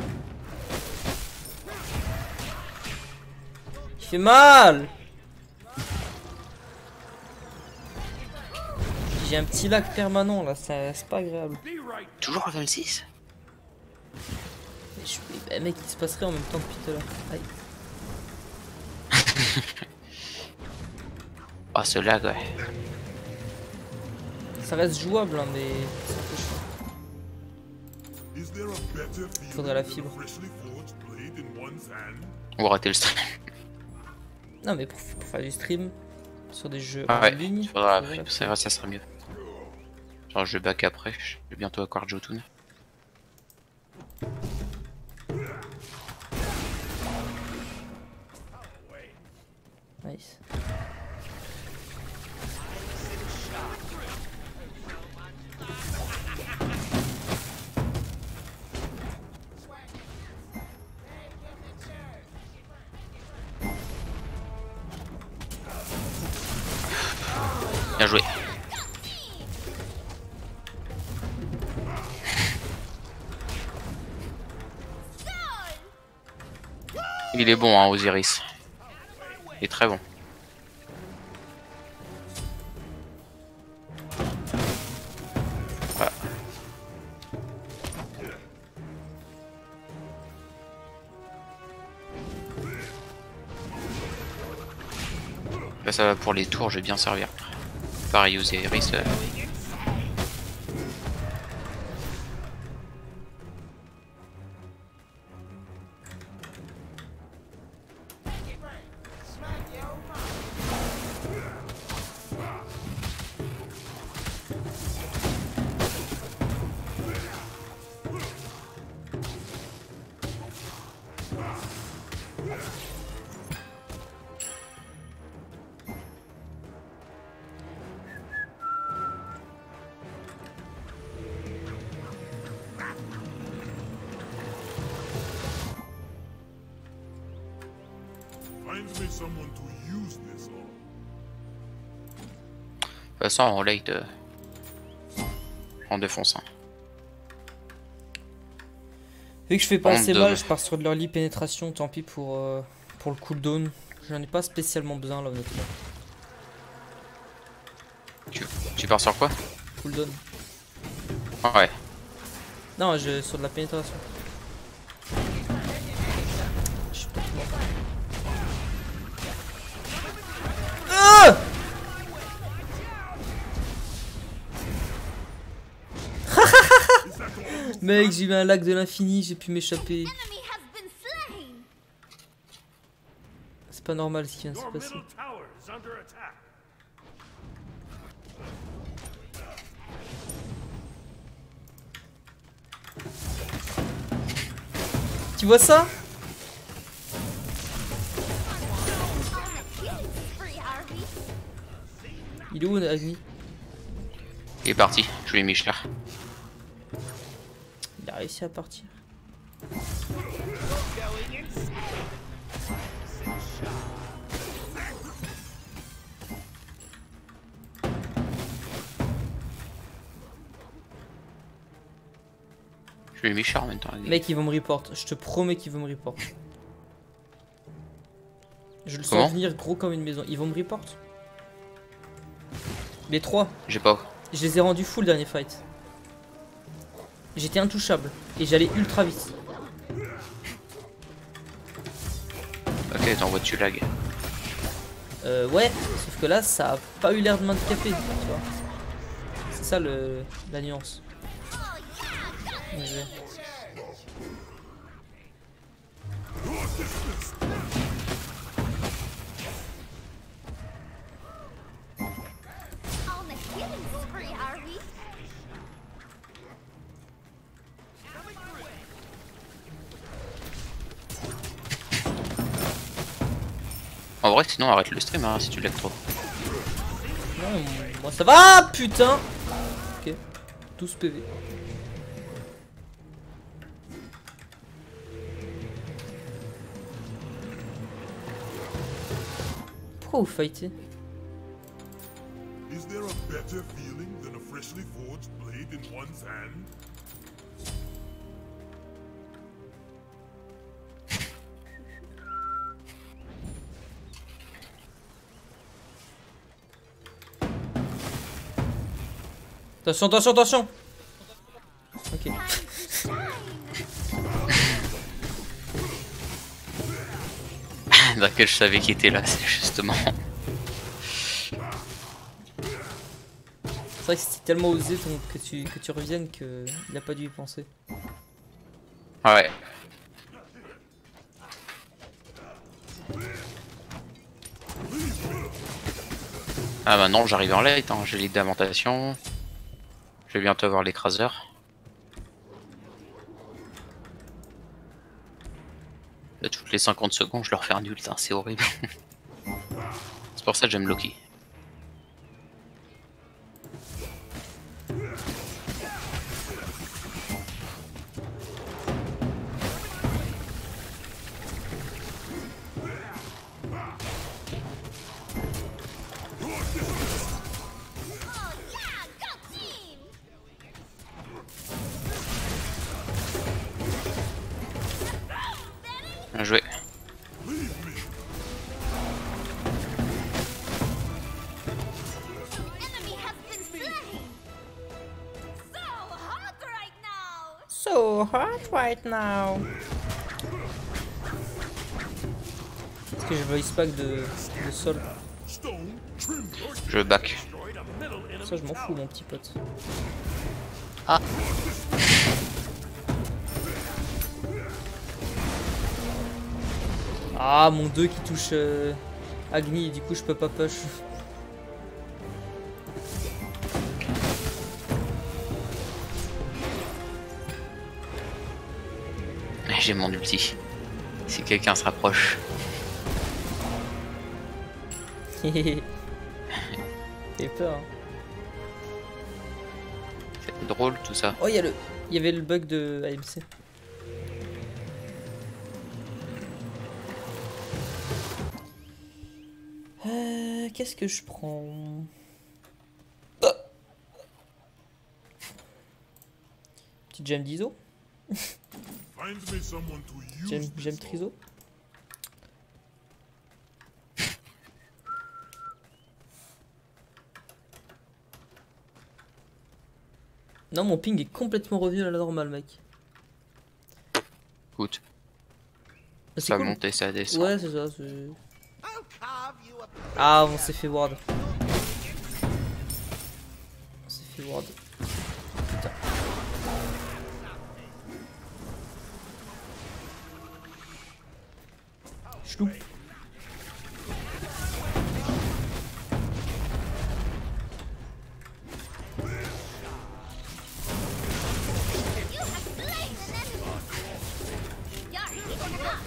Il fait mal! J'ai un petit lac permanent là, ça- c'est pas agréable. Toujours level six. Je... Bah, mec, il se passerait en même temps depuis tout à l'heure. Aïe. Ah, ce lag, ouais. Ça reste jouable, hein, mais c'est un peu chiant. Is there a better feeling Faudrait la than a fibre. freshly forged blade in one's hand? On va rater le stream. Non, mais pour, pour faire du stream sur des jeux Ah en ouais, ligne, faudra, faudrait la c'est vrai, ça sera mieux. Genre, je back après, je vais bientôt avoir Jotun. Nice. Bien joué. Il est bon, hein, Osiris. Il est très bon. Voilà. Là, ça va pour les tours, je vais bien servir. Pareil, Osiris. Euh... Find me someone to use this on. De toute façon, en late, euh... on défonce. Hein. Vu que je fais pas Bande assez de- mal, je pars sur de l'early pénétration, tant pis pour, euh, pour le cooldown. J'en ai pas spécialement besoin là honnêtement. Tu, tu pars sur quoi? Cooldown. Ouais. Non, je sur de la pénétration. Je suis peut-être mort. Ah Mec, j'ai eu un lac de l'infini, j'ai pu m'échapper. Enemy has been slain. C'est pas normal ce qui vient de se Your passer. middle tower is under attack. Tu vois ça? Free Harvey. Il est où, Agni? Il est parti, je lui ai mis cher. Il a réussi à partir. Je lui ai mis cher en même temps. Mec, ils vont me report. Je te promets qu'ils vont me report. Je le Comment sens venir gros comme une maison. Ils vont me report. Les trois. J'ai pas. Je les ai rendus full dernier fight. J'étais intouchable. Et j'allais ultra vite. Ok, t'envoies tu lag. Euh, ouais. Sauf que là, ça a pas eu l'air de m'handicaper. Tu vois. C'est ça le, la nuance. Donc, je vais- On the killing spree, Harvey. En vrai, sinon arrête le stream hein, si tu lag trop. Non, moi ça va, putain. Ok. douze P V. Pourquoi vous fightez? Is there a better feeling than a freshly forged blade in one's hand? Attention, attention, attention. Ok. Dans lequel je savais qu'il était là, c'est justement. C'est vrai que c'était tellement osé ton- que, tu, que tu reviennes qu'il a pas dû y penser. Ouais. Ah maintenant j'arrive en late, hein. J'ai l'île d'amentation. Je vais bientôt avoir l'écraseur. Là, toutes les cinquante secondes je leur fais un ult, hein. C'est horrible. C'est pour ça que j'aime Loki. Bien joué. Enemy has been slain. So hot right now. So hot right now. Est-ce que je voice pack de, de sol? Je back. Ça je m'en fous mon petit pote. Ah. Ah mon deux qui touche euh, Agni et du coup je peux pas push. J'ai mon ulti. Si quelqu'un se rapproche. J'ai peur. Hein. C'est drôle tout ça. Oh il y a le, il y avait le bug de A M C. Euh, Qu'est-ce que je prends? Oh. Petite gemme d'Iso. Find me someone to use Gemme, this gemme on. Triso. Non, mon ping est complètement revenu à la normale, mec. Écoute, Ah, c'est ça cool. monte et ça descend. Ouais, c'est ça. c'est- I'll carve you a Ah, on s'est fait ward. On s'est fait ward. Putain. Chlou. You have slain an enemy. You're heating up.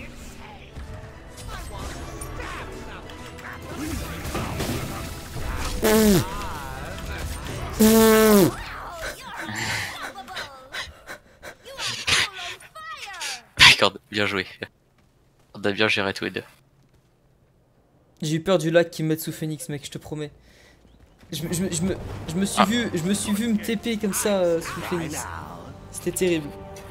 Oh, you're unstoppable. You are all on fire. Regarde, bien joué. On a bien géré tous les deux. J'ai eu peur du lac qui me mette sous Phoenix, mec, je te promets. Je, me- je, me- je me, je me suis Ah. vu, je me suis vu me T P comme ça euh, sous Phoenix. C'était terrible.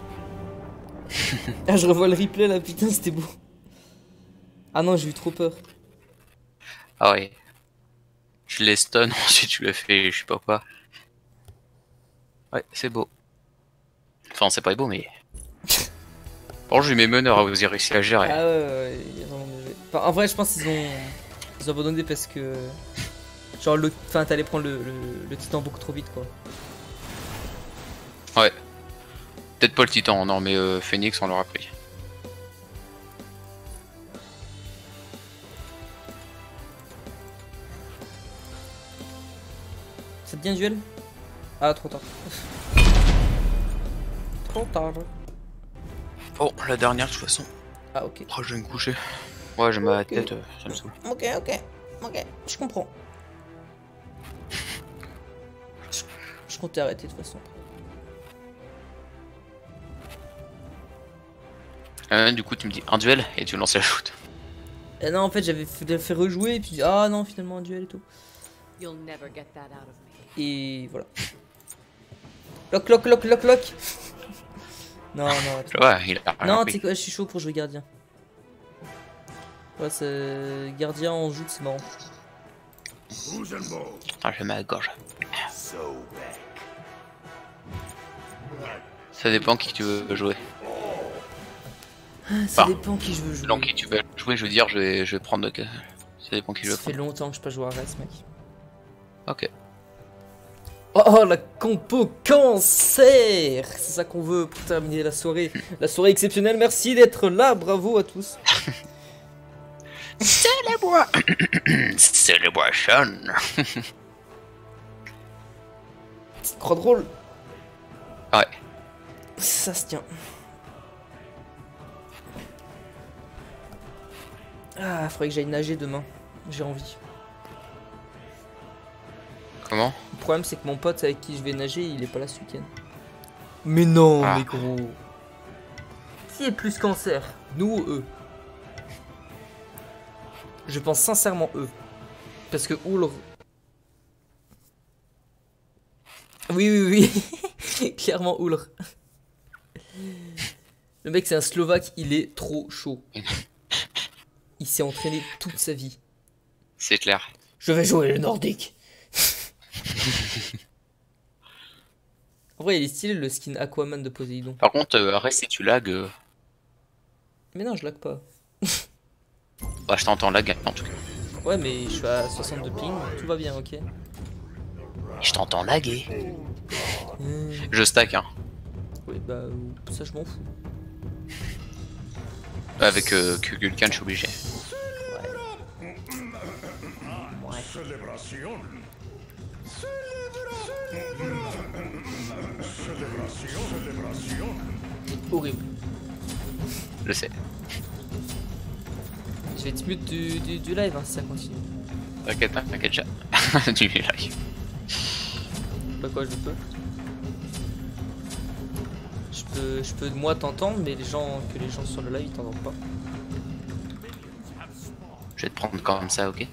Ah, je revois le replay là, putain, c'était beau. Ah non, j'ai eu trop peur. Ah ouais. Je les stun, ensuite je le fais, je sais pas quoi. Ouais, c'est beau. Enfin, c'est pas beau, mais. Bon, j'ai eu mes meneurs, vous avez réussi à gérer. Ah ouais, ouais, ouais, il y a vraiment des- Enfin, en vrai, je pense qu'ils ont, ils ont abandonné parce que. Genre, le... enfin, t'allais prendre le, le, le titan beaucoup trop vite, quoi. Ouais. Peut-être pas le titan, non, mais euh, Phoenix, on l'aura pris. Ça te dit un duel? Ah, trop tard. Trop tard. Oh, la dernière de toute façon. Ah, ok. Oh, je vais me coucher. Ouais, j'ai ma Ok. tête, euh, ça me saoule. Ok, ok, ok, je comprends. Je comptais arrêter de toute façon. Euh, du coup, tu me dis un duel et tu lances la shoot. Et non, en fait, j'avais fait, j'avais fait rejouer, et puis ah non, finalement un duel et tout. You'll never get that out of me. Et voilà. Lock, lock, lock, lock, lock. Non, non, attends. Ouais, il a rien Non, tu compris. sais quoi, je suis chaud pour jouer gardien. Ouais, c'est gardien en joute, c'est marrant. Who's involved? Putain, j'ai mal à la gorge. So bad. Ça dépend qui tu veux jouer. Ça Enfin, dépend qui je veux jouer. Selon qui tu veux jouer, je veux dire, je vais, je vais prendre. Ça dépend qui je veux Ça fait prendre. longtemps que je pas joué à Res, mec. Ok. Oh, oh, la compo cancer. C'est ça qu'on veut pour terminer la soirée. La soirée exceptionnelle, merci d'être là, bravo à tous. C'est le bois. C'est le bois, Sean. Petite croix drôle. Ouais. Ça se tient. Ah, faudrait que j'aille nager demain. J'ai envie. Comment? Le problème, c'est que mon pote avec qui je vais nager, il est pas là ce week-end. Mais non, Ah. mais gros. Qui est plus cancer? Nous ou eux? Je pense sincèrement eux. Parce que Oulr. Oui, oui, oui. Clairement Oulr. Le mec, c'est un Slovaque, il est trop chaud. Il s'est entraîné toute sa vie. C'est clair. Je vais jouer le nordique. En vrai, il est stylé le skin Aquaman de Poséidon. Par contre, euh, reste si tu lag. Euh... Mais non, je lag pas. Bah, je t'entends lag en tout cas. Ouais, mais je suis à soixante-deux ping, tout va bien, ok. Je t'entends laguer. Hmm. Je stack, hein. Oui, bah, ça, je m'en fous. Avec euh, Kukulkan, je suis obligé. Célébration. Horrible. Je sais. Je vais te mute du, du, du live hein, si ça continue. T'inquiète pas, t'inquiète déjà. Du live. Bah quoi, je peux Je peux, je peux moi t'entendre, mais les gens, que les gens sur le live ils t'entendent pas. Je vais te prendre comme ça, ok?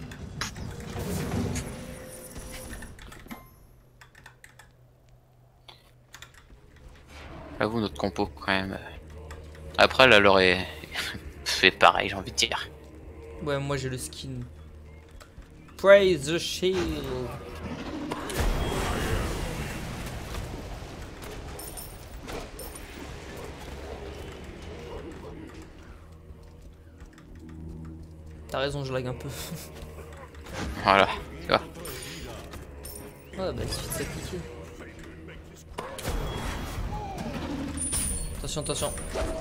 J'avoue, notre compo quand même. Après, là, elle aurait fait pareil, j'ai envie de dire. Ouais, moi j'ai le skin. Praise the shield. T'as raison, je lag un peu. Voilà, tu vois. Ouais, bah il suffit de s'appliquer. Attention, attention.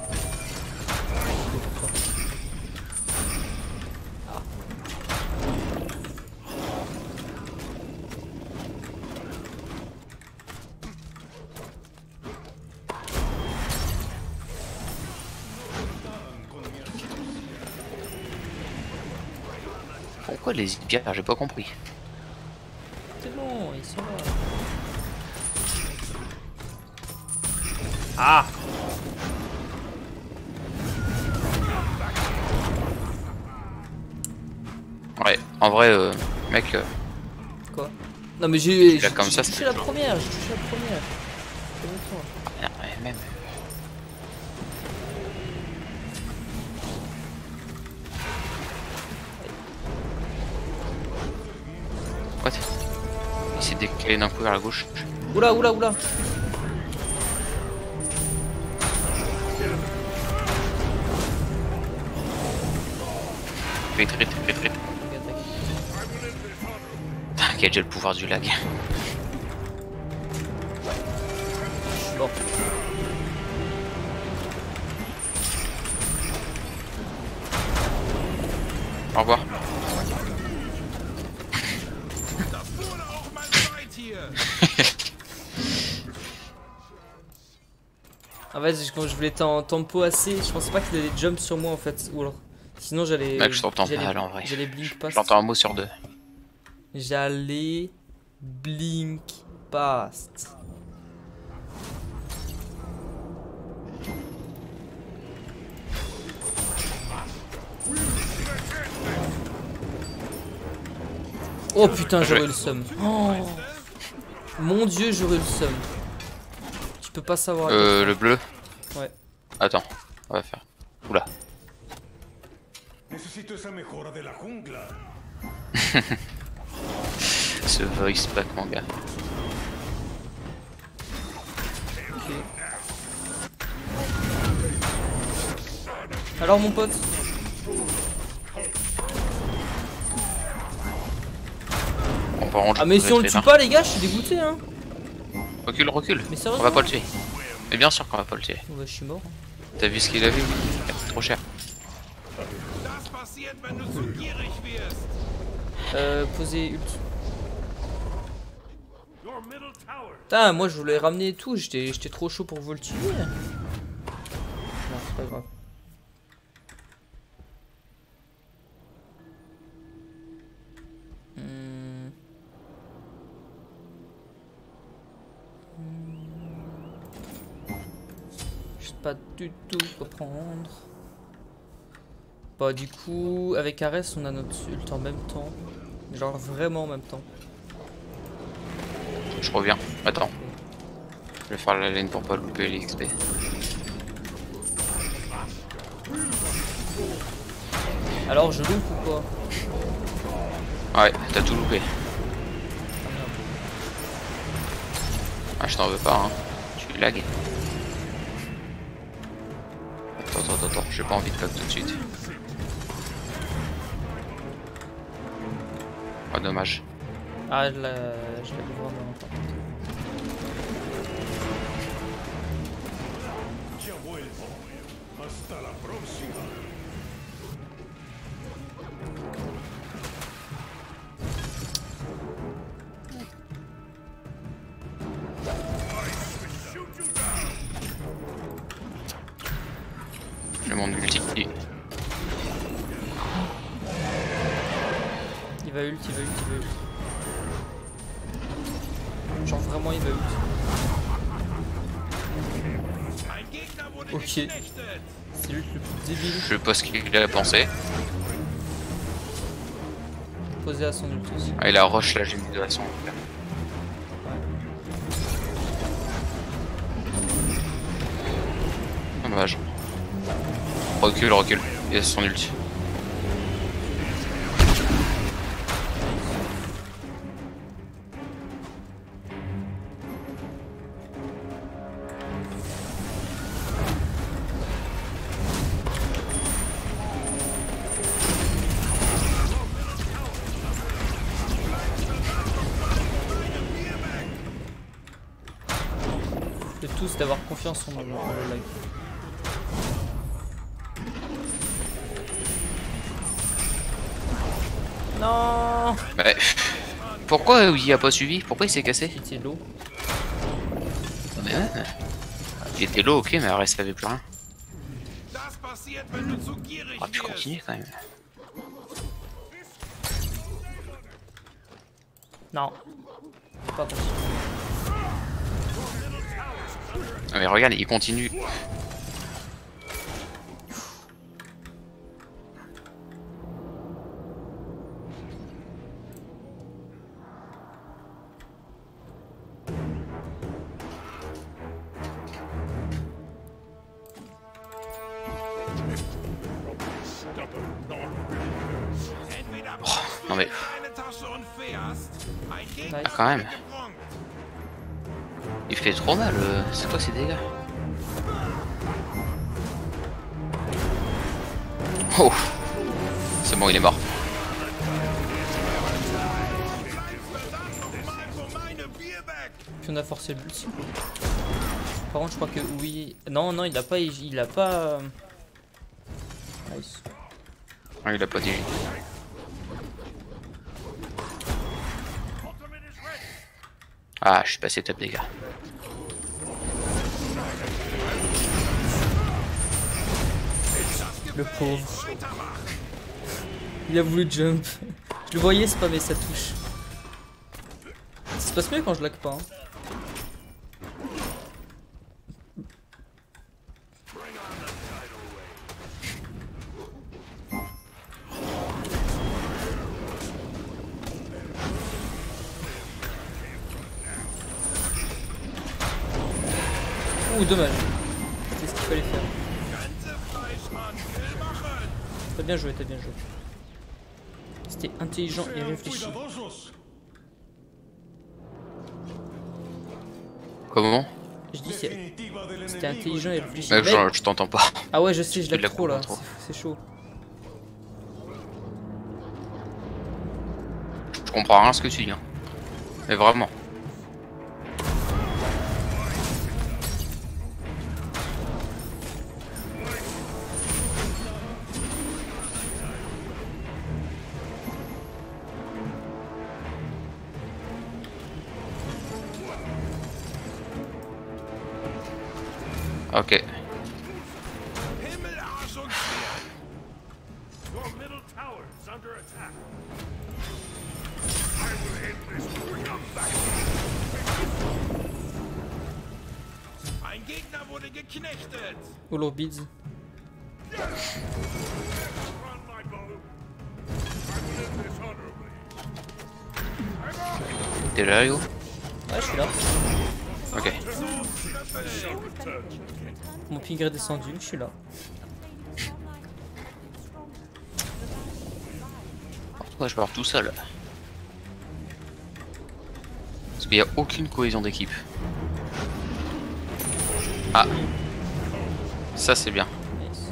Pourquoi les hyper? J'ai pas compris. C'est bon, ils sont là. Ah! Ouais, en vrai, euh, mec, euh, Quoi? Non mais j'ai Là, comme j'ai ça, touché c'est la chaud. première, j'ai touché la première. C'est bon, toi. non, ouais, même. What? Il s'est décalé d'un coup vers la gauche. Oula, oula, oula. Vite, vite, vite, vite. Ok, attaque. T'inquiète, j'ai le pouvoir du lag. Bon. Au revoir. En fait, quand je voulais t'en tempo assez, je pensais pas qu'il allait jump sur moi en fait. Ou alors. Sinon j'allais. Mec, je t'entends j'allais- mal, en vrai. J'allais blink past. J'entends un mot sur deux. J'allais blink past. Oh putain, j'aurais eu le seum. Oh. Mon dieu, j'aurais eu le seum. Tu peux pas savoir. à quoi Euh, faire. le bleu. Ouais. Attends, on va faire. Oula. Necesito esa mejora de la jungla. Ce voice pack, mon gars. Ok. Alors mon pote. Bon, par contre, Ah mais je si on le maîtrise, tue pas les gars, je suis dégoûté hein. hein. Recule, recule. Mais On sérieusement. va pas le tuer. Mais bien sûr qu'on va pas le tuer. Oh, bah, je suis mort. T'as vu ce qu'il a vu? Il a pris trop cher. Das passiert, wenn du zu gierig wirst. Euh, poser ult. Putain, moi je voulais ramener et tout, j'étais j'étais trop chaud pour vous le tuer. Non, c'est pas grave. Hmm. Je sais pas du tout quoi prendre. Bah du coup, avec Ares on a notre ult en même temps. Genre vraiment en même temps. Je reviens. Attends. Je vais faire la laine pour pas louper l'X P. Alors je loupe ou quoi? Ouais, t'as tout loupé. Ah, je t'en veux pas, hein. Tu lag. Attends, attends, attends, j'ai pas envie de pack tout de suite. Ah, dommage. Ah, je l'ai je l'ai vraiment pas. Le monde multi. Il va ult, il va ult, il va ult. Genre vraiment il va ult. Ein Gegner wurde Ok. geknechtet. C'est l'ult le plus débile. Je sais pas ce qu'il a pensé. Posé à son ult aussi. Ah, il a rush la génération. Dommage. Recule, recule. Il a son ult. Le tout c'est d'avoir confiance en le, en le live. Non. Bah, pourquoi il a pas suivi? Pourquoi il s'est cassé? C'était l'eau. Mais ouais. Il était low, ok, mais le reste avait plus rien. Das passiert, wenn du zu gierig On aurait pu wirst. continuer quand même. Non. Pas possible. Ah, mais regarde, il continue. Entweder Oh, non mais, eine Tasche und fährst. Ein Gegner Nice. quand même. gebronkt. Il fait trop mal. euh, C'est quoi ces dégâts? Oh, c'est bon, il est mort. Mal für meine Bierback. Puis on a forcé le but. Par contre je crois que oui. Non non il a pas il a pas. euh, Nice. Ah, il a pas dit. Ah, je suis passé top dégâts. Le pauvre. Il a voulu jump. Je le voyais spammer sa touche. Ça se passe mieux quand je lag pas. Hein. Ouh dommage. C'est ce qu'il fallait faire. T'as bien joué, t'as bien joué. C'était intelligent et réfléchi. Comment? Je dis c'est- c'était intelligent et réfléchi. Euh, Mais- je je t'entends pas. Ah ouais, je sais, je Tu l'ai l'as trop là, trop. c'est c'est chaud. Je comprends rien à ce que tu dis. Hein. Mais vraiment. Ok. Himmel, Arsch und Schwert! Your middle tower is under attack. I will end this. Come back. Ein Gegner wurde geknechtet! Holo Beads. Run, my bow. I will end this honorably. T'es là, Yo? Ouais, je suis là. Ok. Mon ping est descendu, je suis là. Pourquoi je pars tout seul? Parce qu'il n'y a aucune cohésion d'équipe. Ah. Ça c'est bien. Nice.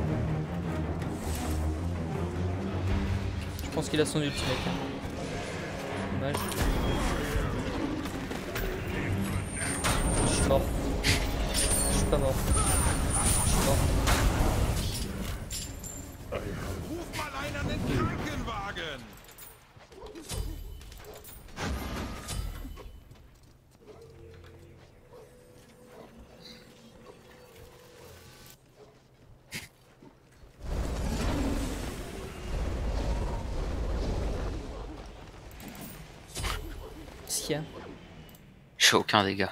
Je pense qu'il a son ultimate. Hein. Dommage. Je suis mort. Je suis pas mort. Je suis mort. Ruf mal einer den Krankenwagen! Qu'est-ce qu'il y a? J'ai aucun dégât.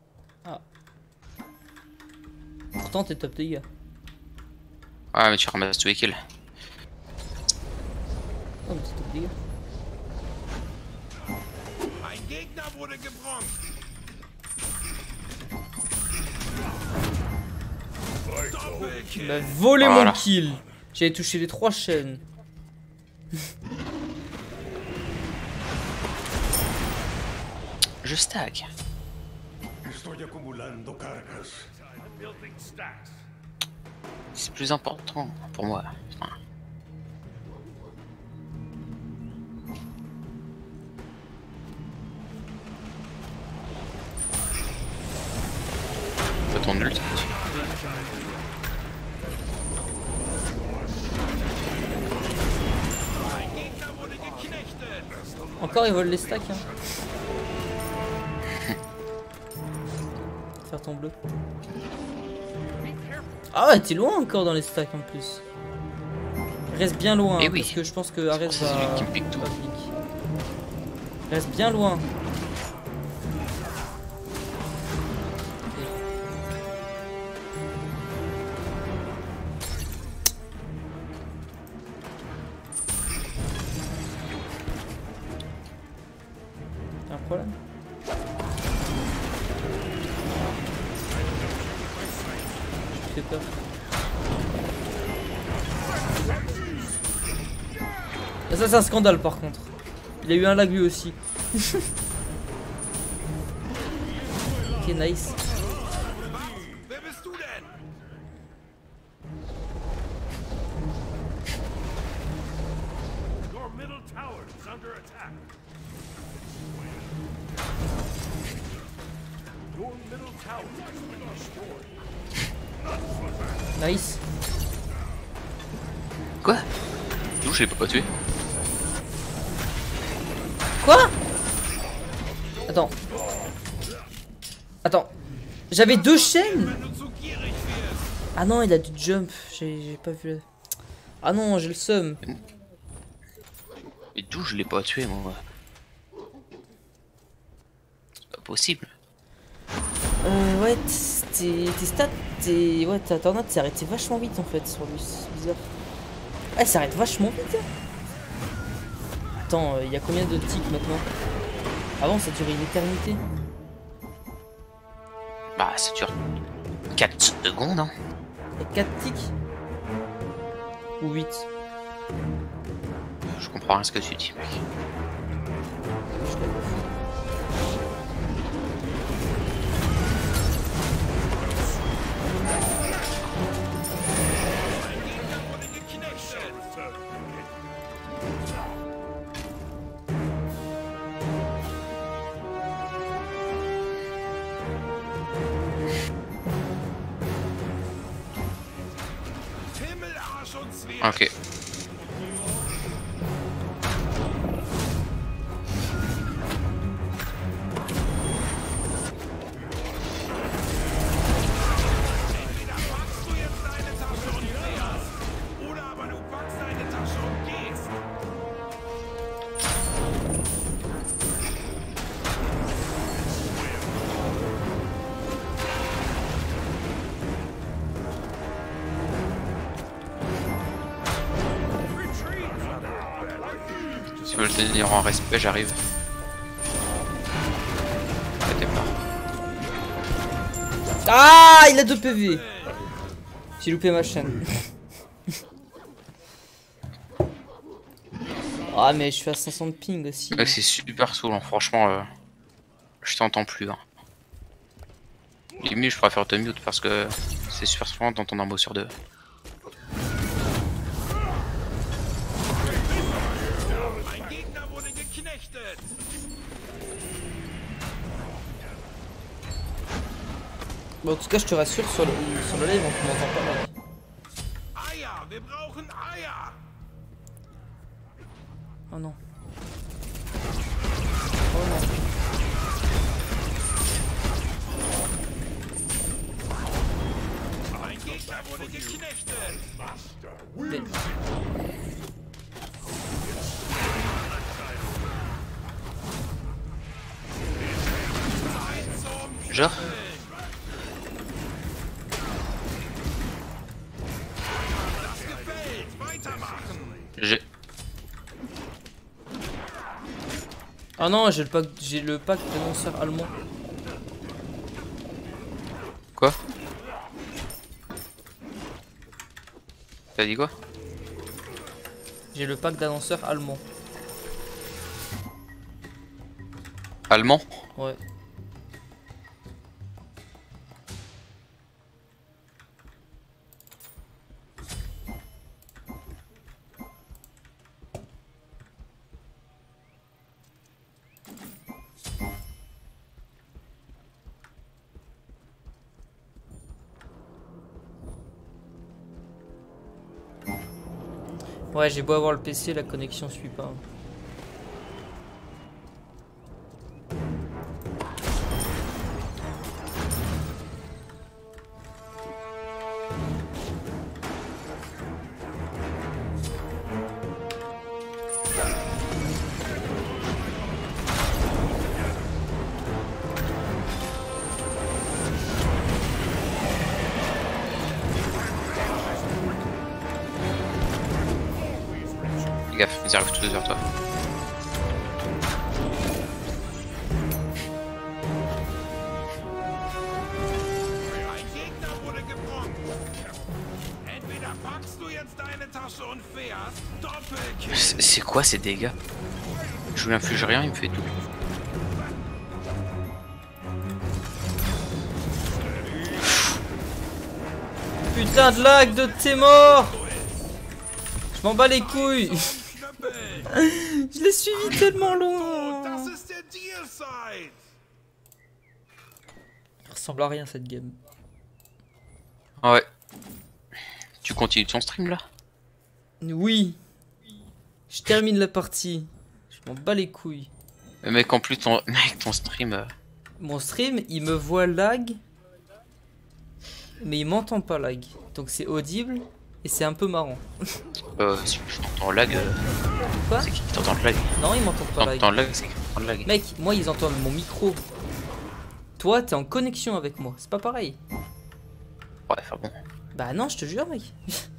Pourtant t'es top dégâts. Ouais mais tu ramasses tous les kills. Oh mais t'es top dégâts. Ein Gegner wurde gebronzt! Tu Doppelkill! m'as volé Voilà. mon kill. J'avais touché les trois chaînes. Je stack. Estoy acumulando cargas. I'm building stacks. C'est plus important pour moi. Enfin, fais ton ult. Ein Gegner wurde geknechtet! Encore ils volent les stacks. Hein. Faire ton bleu. Ah ouais, t'es loin encore dans les stacks en plus. Reste bien loin, Eh hein, oui. parce que je pense que Ares C'est va... celui qui me pique tout. va pique. Reste bien loin. T'as un problème? Je te fais peur. Ah, ça c'est un scandale par contre. Il a eu un lag lui aussi. Ok, nice. Wer bist du denn? Your middle tower is under attack. Your middle tower has been destroyed. Nice. Quoi? D'où je l'ai pas tué? Quoi? Attends. Attends. J'avais deux chaînes. Wenn du zu gierig wirst! Ah non, il a du jump. J'ai j'ai pas vu. Ah non, j'ai le seum. Et d'où je l'ai pas tué moi? C'est pas possible. Euh, ouais, tes tes stats, tes... Ouais, ta tornade s'est arrêtée vachement vite en fait sur lui, c'est bizarre. Ouais, ça s'arrête vachement vite. Hein. Attends, il euh, y a combien de ticks maintenant? Avant, ça durait une éternité. Bah ça dure quatre secondes hein. Il y a quatre ticks? Ou huit? Je comprends rien à ce que tu dis mec. Je l'ai pas fait. Tausch uns wert. Ok. Entweder packst du jetzt deine Tasche und fährst, oder aber du packst deine Tasche und gehst. Si vous voulez le tenir en respect, j'arrive. Ouais, t'es mort. Ah, il a deux P V. J'ai loupé ma chaîne. Ah, mais je suis à cinq cents de ping aussi. Ouais, c'est super saoulant, franchement. Euh, je t'entends plus. Hein. Limite, je préfère te mute parce que c'est super saoulant d'entendre un mot sur deux. Ein Gegner wurde geknechtet. Bon, en tout cas, je te rassure, sur le, sur le live, on m'entend pas mal. Eier, wir brauchen Eier. Oh non. Oh non. Ein Gegner wurde geknechtet. Mais... Genre Das gefällt. Weitermachen. J'ai... Ah non, j'ai le pack, j'ai le pack d'annonceurs allemand. Quoi? T'as dit quoi? J'ai le pack d'annonceurs allemand. Allemand? Ouais. Ouais, j'ai beau avoir le P C, la connexion suit pas. Fais gaffe, ils arrivent tous vers toi. Ein Gegner wurde gebrochen. Entweder packst du jetzt deine Tasche und fährst, Doppelkill. C'est c'est quoi ces dégâts? Je lui inflige rien, il me fait tout. Putain de lag de t'es mort. Je m'en bats les couilles. Je l'ai suivi tellement loin. Das ist der Deal-Site. Il ressemble à rien cette game. Ouais. Tu continues ton stream là? Oui. Je termine la partie. Je m'en bats les couilles. Mais mec, en plus ton, mec, ton stream... Euh... Mon stream, il me voit lag. Mais il m'entend pas lag. Donc c'est audible. Et c'est un peu marrant. Euh, si je t'entends lag... Euh... Quoi? C'est qui qui t'entend le lag? Non, ils m'entendent pas lag. T'entends lag, c'est qui t'entend le lag? Mec, moi ils entendent mon micro. Toi, t'es en connexion avec moi. C'est pas pareil. Ouais, enfin bon. Bah non, je te jure, mec.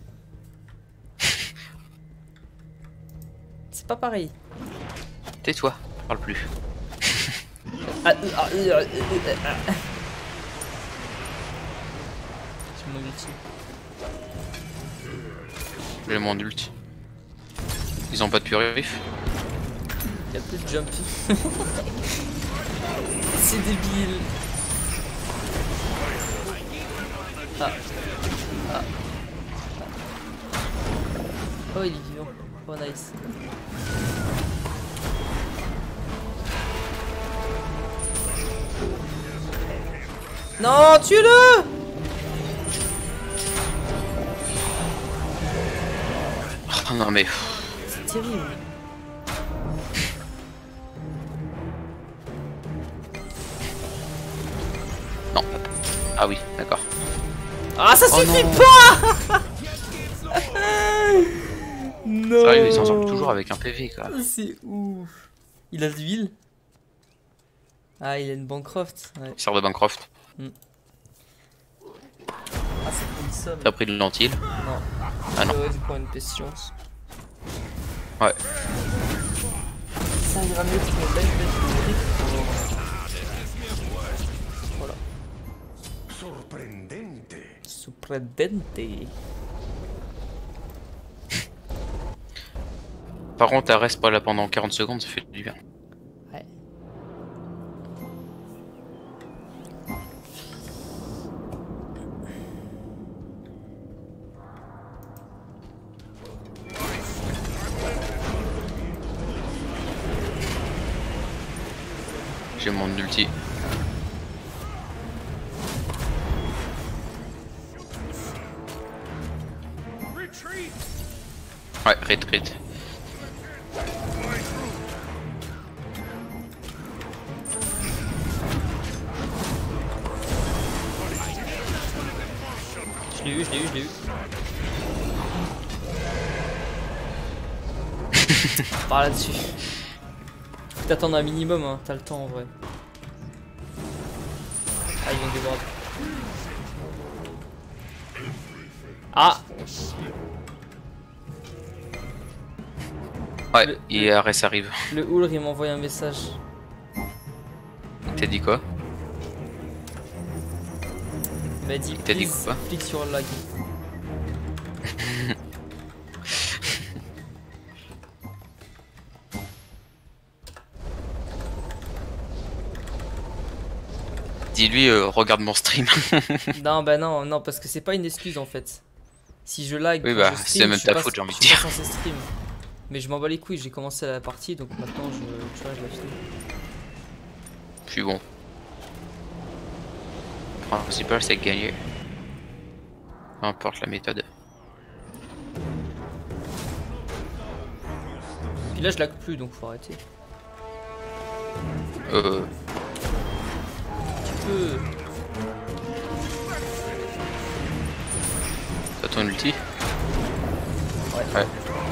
C'est pas pareil. Tais-toi, parle plus. Ah, euh, ah, euh, euh, euh, ah. C'est mon ulti. J'ai mon ulti. Ils ont pas de purif? Y'a plus de jump. C'est débile. Ah. Ah. Oh, il est vivant. Oh, nice. Non, tue-le! Oh non mais... C'est terrible. Non. Ah oui, d'accord. Ah, ça Oh suffit non. pas. Non. Sérieux, il s'en sort toujours avec un P V quoi. C'est ouf. Il a de l'huile. Ah, il a une Bancroft. Ouais. Il sort de Bancroft. Mm. Ah, c'est pour une somme. T'as pris de l'antil. Non. Ah non. Ouais, pour une patience. Ouais. Ça ira mieux que mon belle bête Voilà. Sorprendente. Surprenante. Par contre, elle reste pas là pendant quarante secondes, ça fait du bien. Ouais. J'ai mon ulti. Ouais, retreat. Je l'ai eu, je l'ai eu, je l'ai eu. Par là-dessus. Faut t'attendre un minimum, hein. T'as le temps en vrai. Ah, ils vont déborder. Ah! Ouais, Le- I R S arrive. Le Houlr il m'a envoyé un message. T'as dit quoi? Il m'a dit t'a dit please, quoi clique sur lag. Dis-lui, euh, regarde mon stream. Non, bah non, non, parce que c'est pas une excuse en fait. Si je lag, Oui, quand bah, je c'est stream, même je suis ta pas- faute, j'ai envie de je suis pas dire. censé stream. Mais je m'en bats les couilles, j'ai commencé la partie donc maintenant je, tu vois, je la finis. Puis bon. Le principal, c'est de gagner. Peu importe la méthode. Puis là je lag plus donc faut arrêter. Euh. Tu peux. T'as ton ulti? Ouais. Ouais.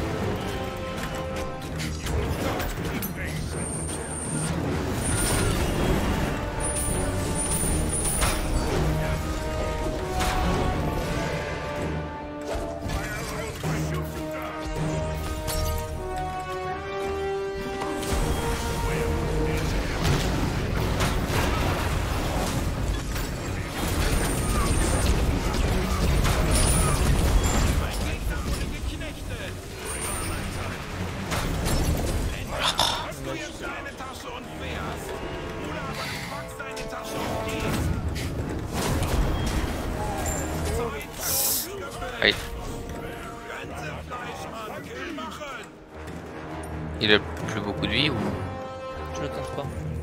Ouais. Il a plus beaucoup de vie ou? Je le tente pas.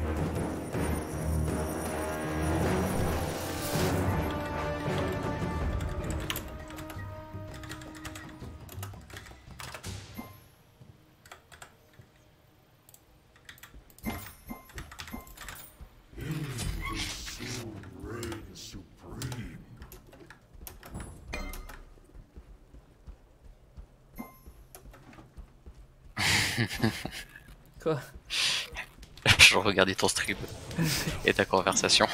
Quoi? Je regardais ton stream et ta conversation.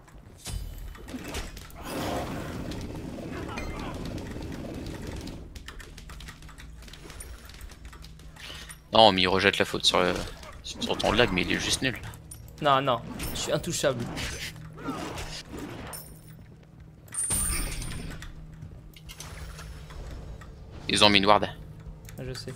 Non, mais il rejette la faute sur, le... sur ton lag, mais il est juste nul. Non, non, je suis intouchable. Ils ont mis une ward. Je sais.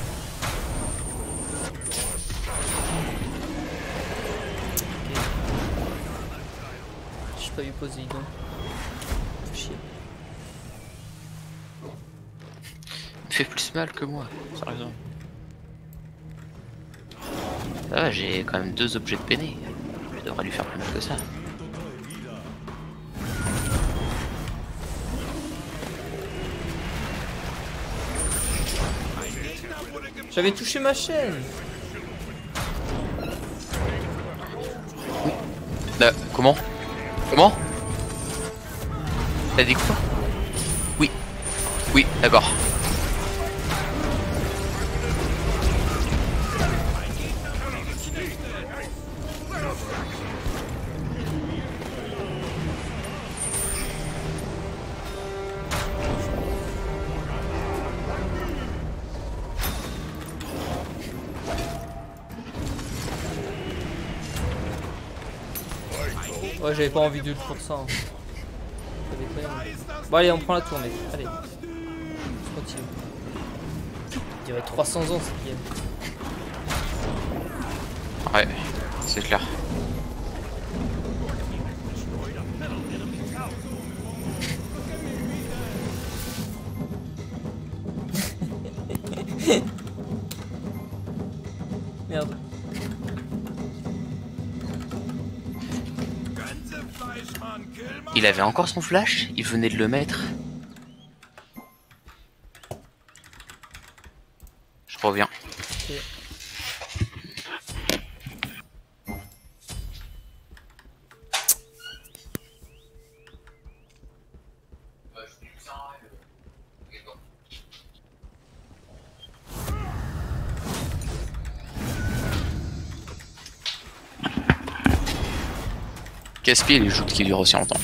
J'ai pas eu Poséidon. Chier. Il fait plus mal que moi, sérieusement. Ça va, j'ai quand même deux objets de peiné. Je devrais lui faire plus mal que ça. J'avais touché ma chaîne. Oui. Euh, comment Comment T'as dit quoi? Oui. Oui, d'accord. Ouais, j'avais pas envie de le pour ça. Hein. Ça déconne. Bon, allez, on prend la tour, mec. Allez. On continue. Il dirait trois cents ans cette game. Ouais, c'est clair. Merde. Il avait encore son flash? Il venait de le mettre? Je reviens. Okay. Casse-pied les joutes qui durent aussi longtemps.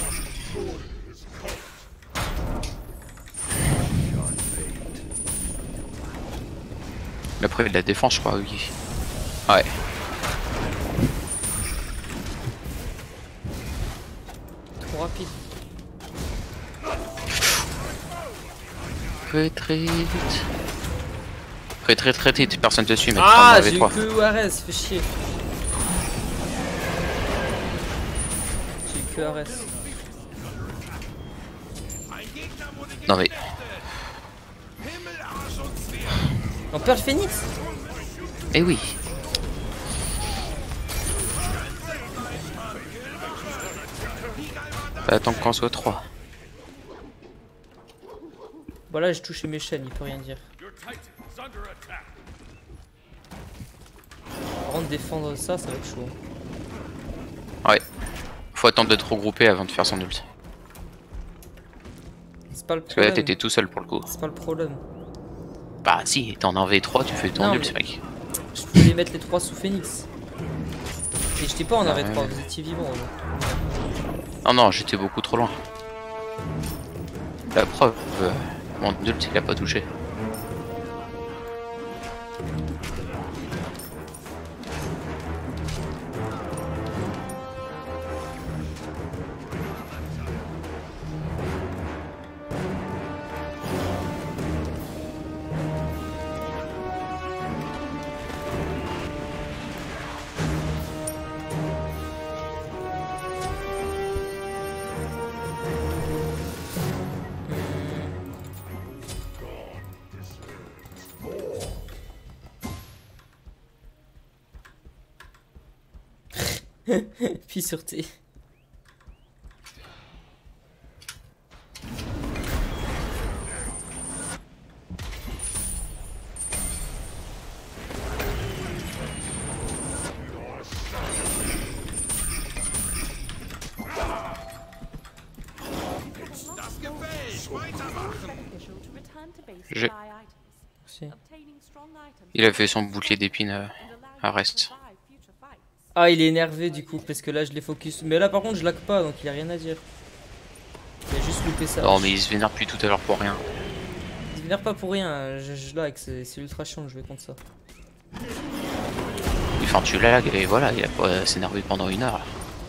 Mais après de la défense je crois, oui. Ouais. Trop rapide. Très très vite. Très très très vite, personne te suit mais ah, j'ai eu trois. que O R S, fais chier. J'ai eu que O R S. Non mais... On perd le phénix. Eh oui. Bah, attends qu'on soit trois. Voilà, j'ai touché mes chaînes, il peut rien dire. Par contre, défendre ça, ça va être chaud. Ouais. Faut attendre d'être regroupé avant de faire son ult. C'est pas le Parce que là problème. t'étais tout seul pour le coup. C'est pas le problème. Bah si, t'es en un v trois, tu fais ton Non, ult mais- mec. Je pouvais mettre les trois sous phénix. Et j'étais pas en un v trois, Ouais. vous étiez vivant. Non non, j'étais beaucoup trop loin. La preuve, euh, mon ult il a pas touché. Puis sur T. Das gefällt. Weitermachen. Je- Merci. Il a fait son bouclier d'épines euh, à reste. Ah, il est énervé du coup, parce que là je l'ai focus. Mais là par contre, je lag pas, donc il a rien à dire. Il a juste loupé ça. Non mais il se vénère depuis tout à l'heure pour rien. Il vénère pas pour rien, je, je lag, c'est c'est ultra chiant de jouer contre ça. Enfin tu lag et voilà, il a pas s'énervé pendant une heure.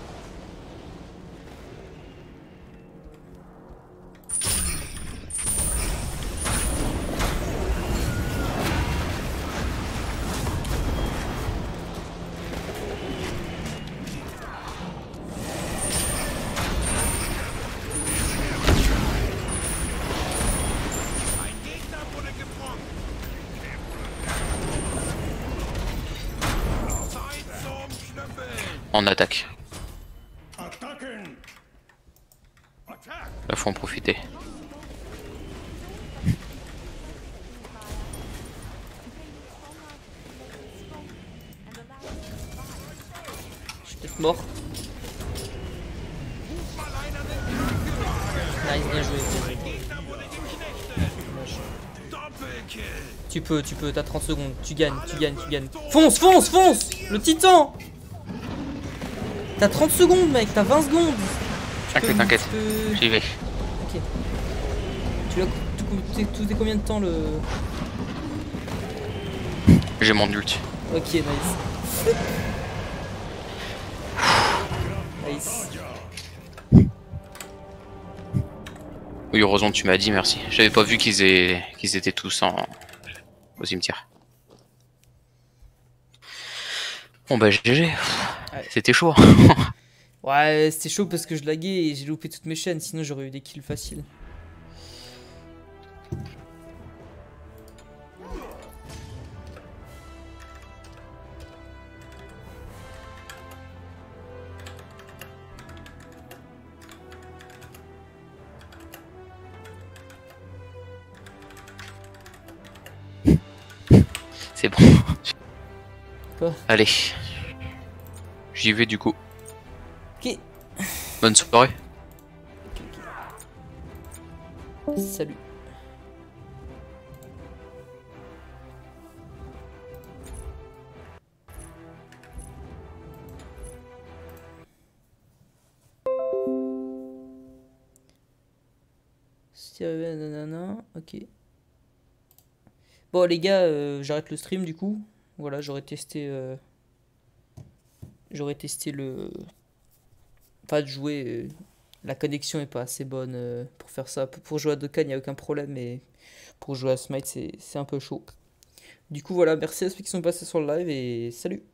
Ein Gegner wurde gebrochen. Zeit zum Schnüffeln. On attaque. Attacken! Là faut en profiter. Mort. Nice, bien joué. Tu peux, tu peux, t'as trente secondes. Tu gagnes, tu gagnes, tu gagnes. Fonce, fonce, fonce. Le titan. T'as trente secondes, mec, t'as vingt secondes. T'inquiète, t'inquiète. peux- J'y vais. Ok. Tu l'as tout, tout, tout est combien de temps le. J'ai mon ult. Ok, nice. Nice. Oui, heureusement tu m'as dit, merci. J'avais pas vu qu'ils aient... qu'ils étaient tous en... au cimetière. Bon bah G G. Ouais. C'était chaud. Ouais, c'était chaud parce que je laguais et j'ai loupé toutes mes chaînes, sinon j'aurais eu des kills faciles. C'est bon. Quoi? Allez. J'y vais du coup. Ok. Bonne soirée. Salut. Nanana, ok. Bon les gars, euh, j'arrête le stream du coup. Voilà, j'aurais testé... Euh... J'aurais testé le... Pas de jouer... Euh... La connexion est pas assez bonne euh, pour faire ça. Pour jouer à Dokkan, il n'y a aucun problème, mais pour jouer à Smite, c'est un peu chaud. Du coup, voilà, merci à ceux qui sont passés sur le live et salut!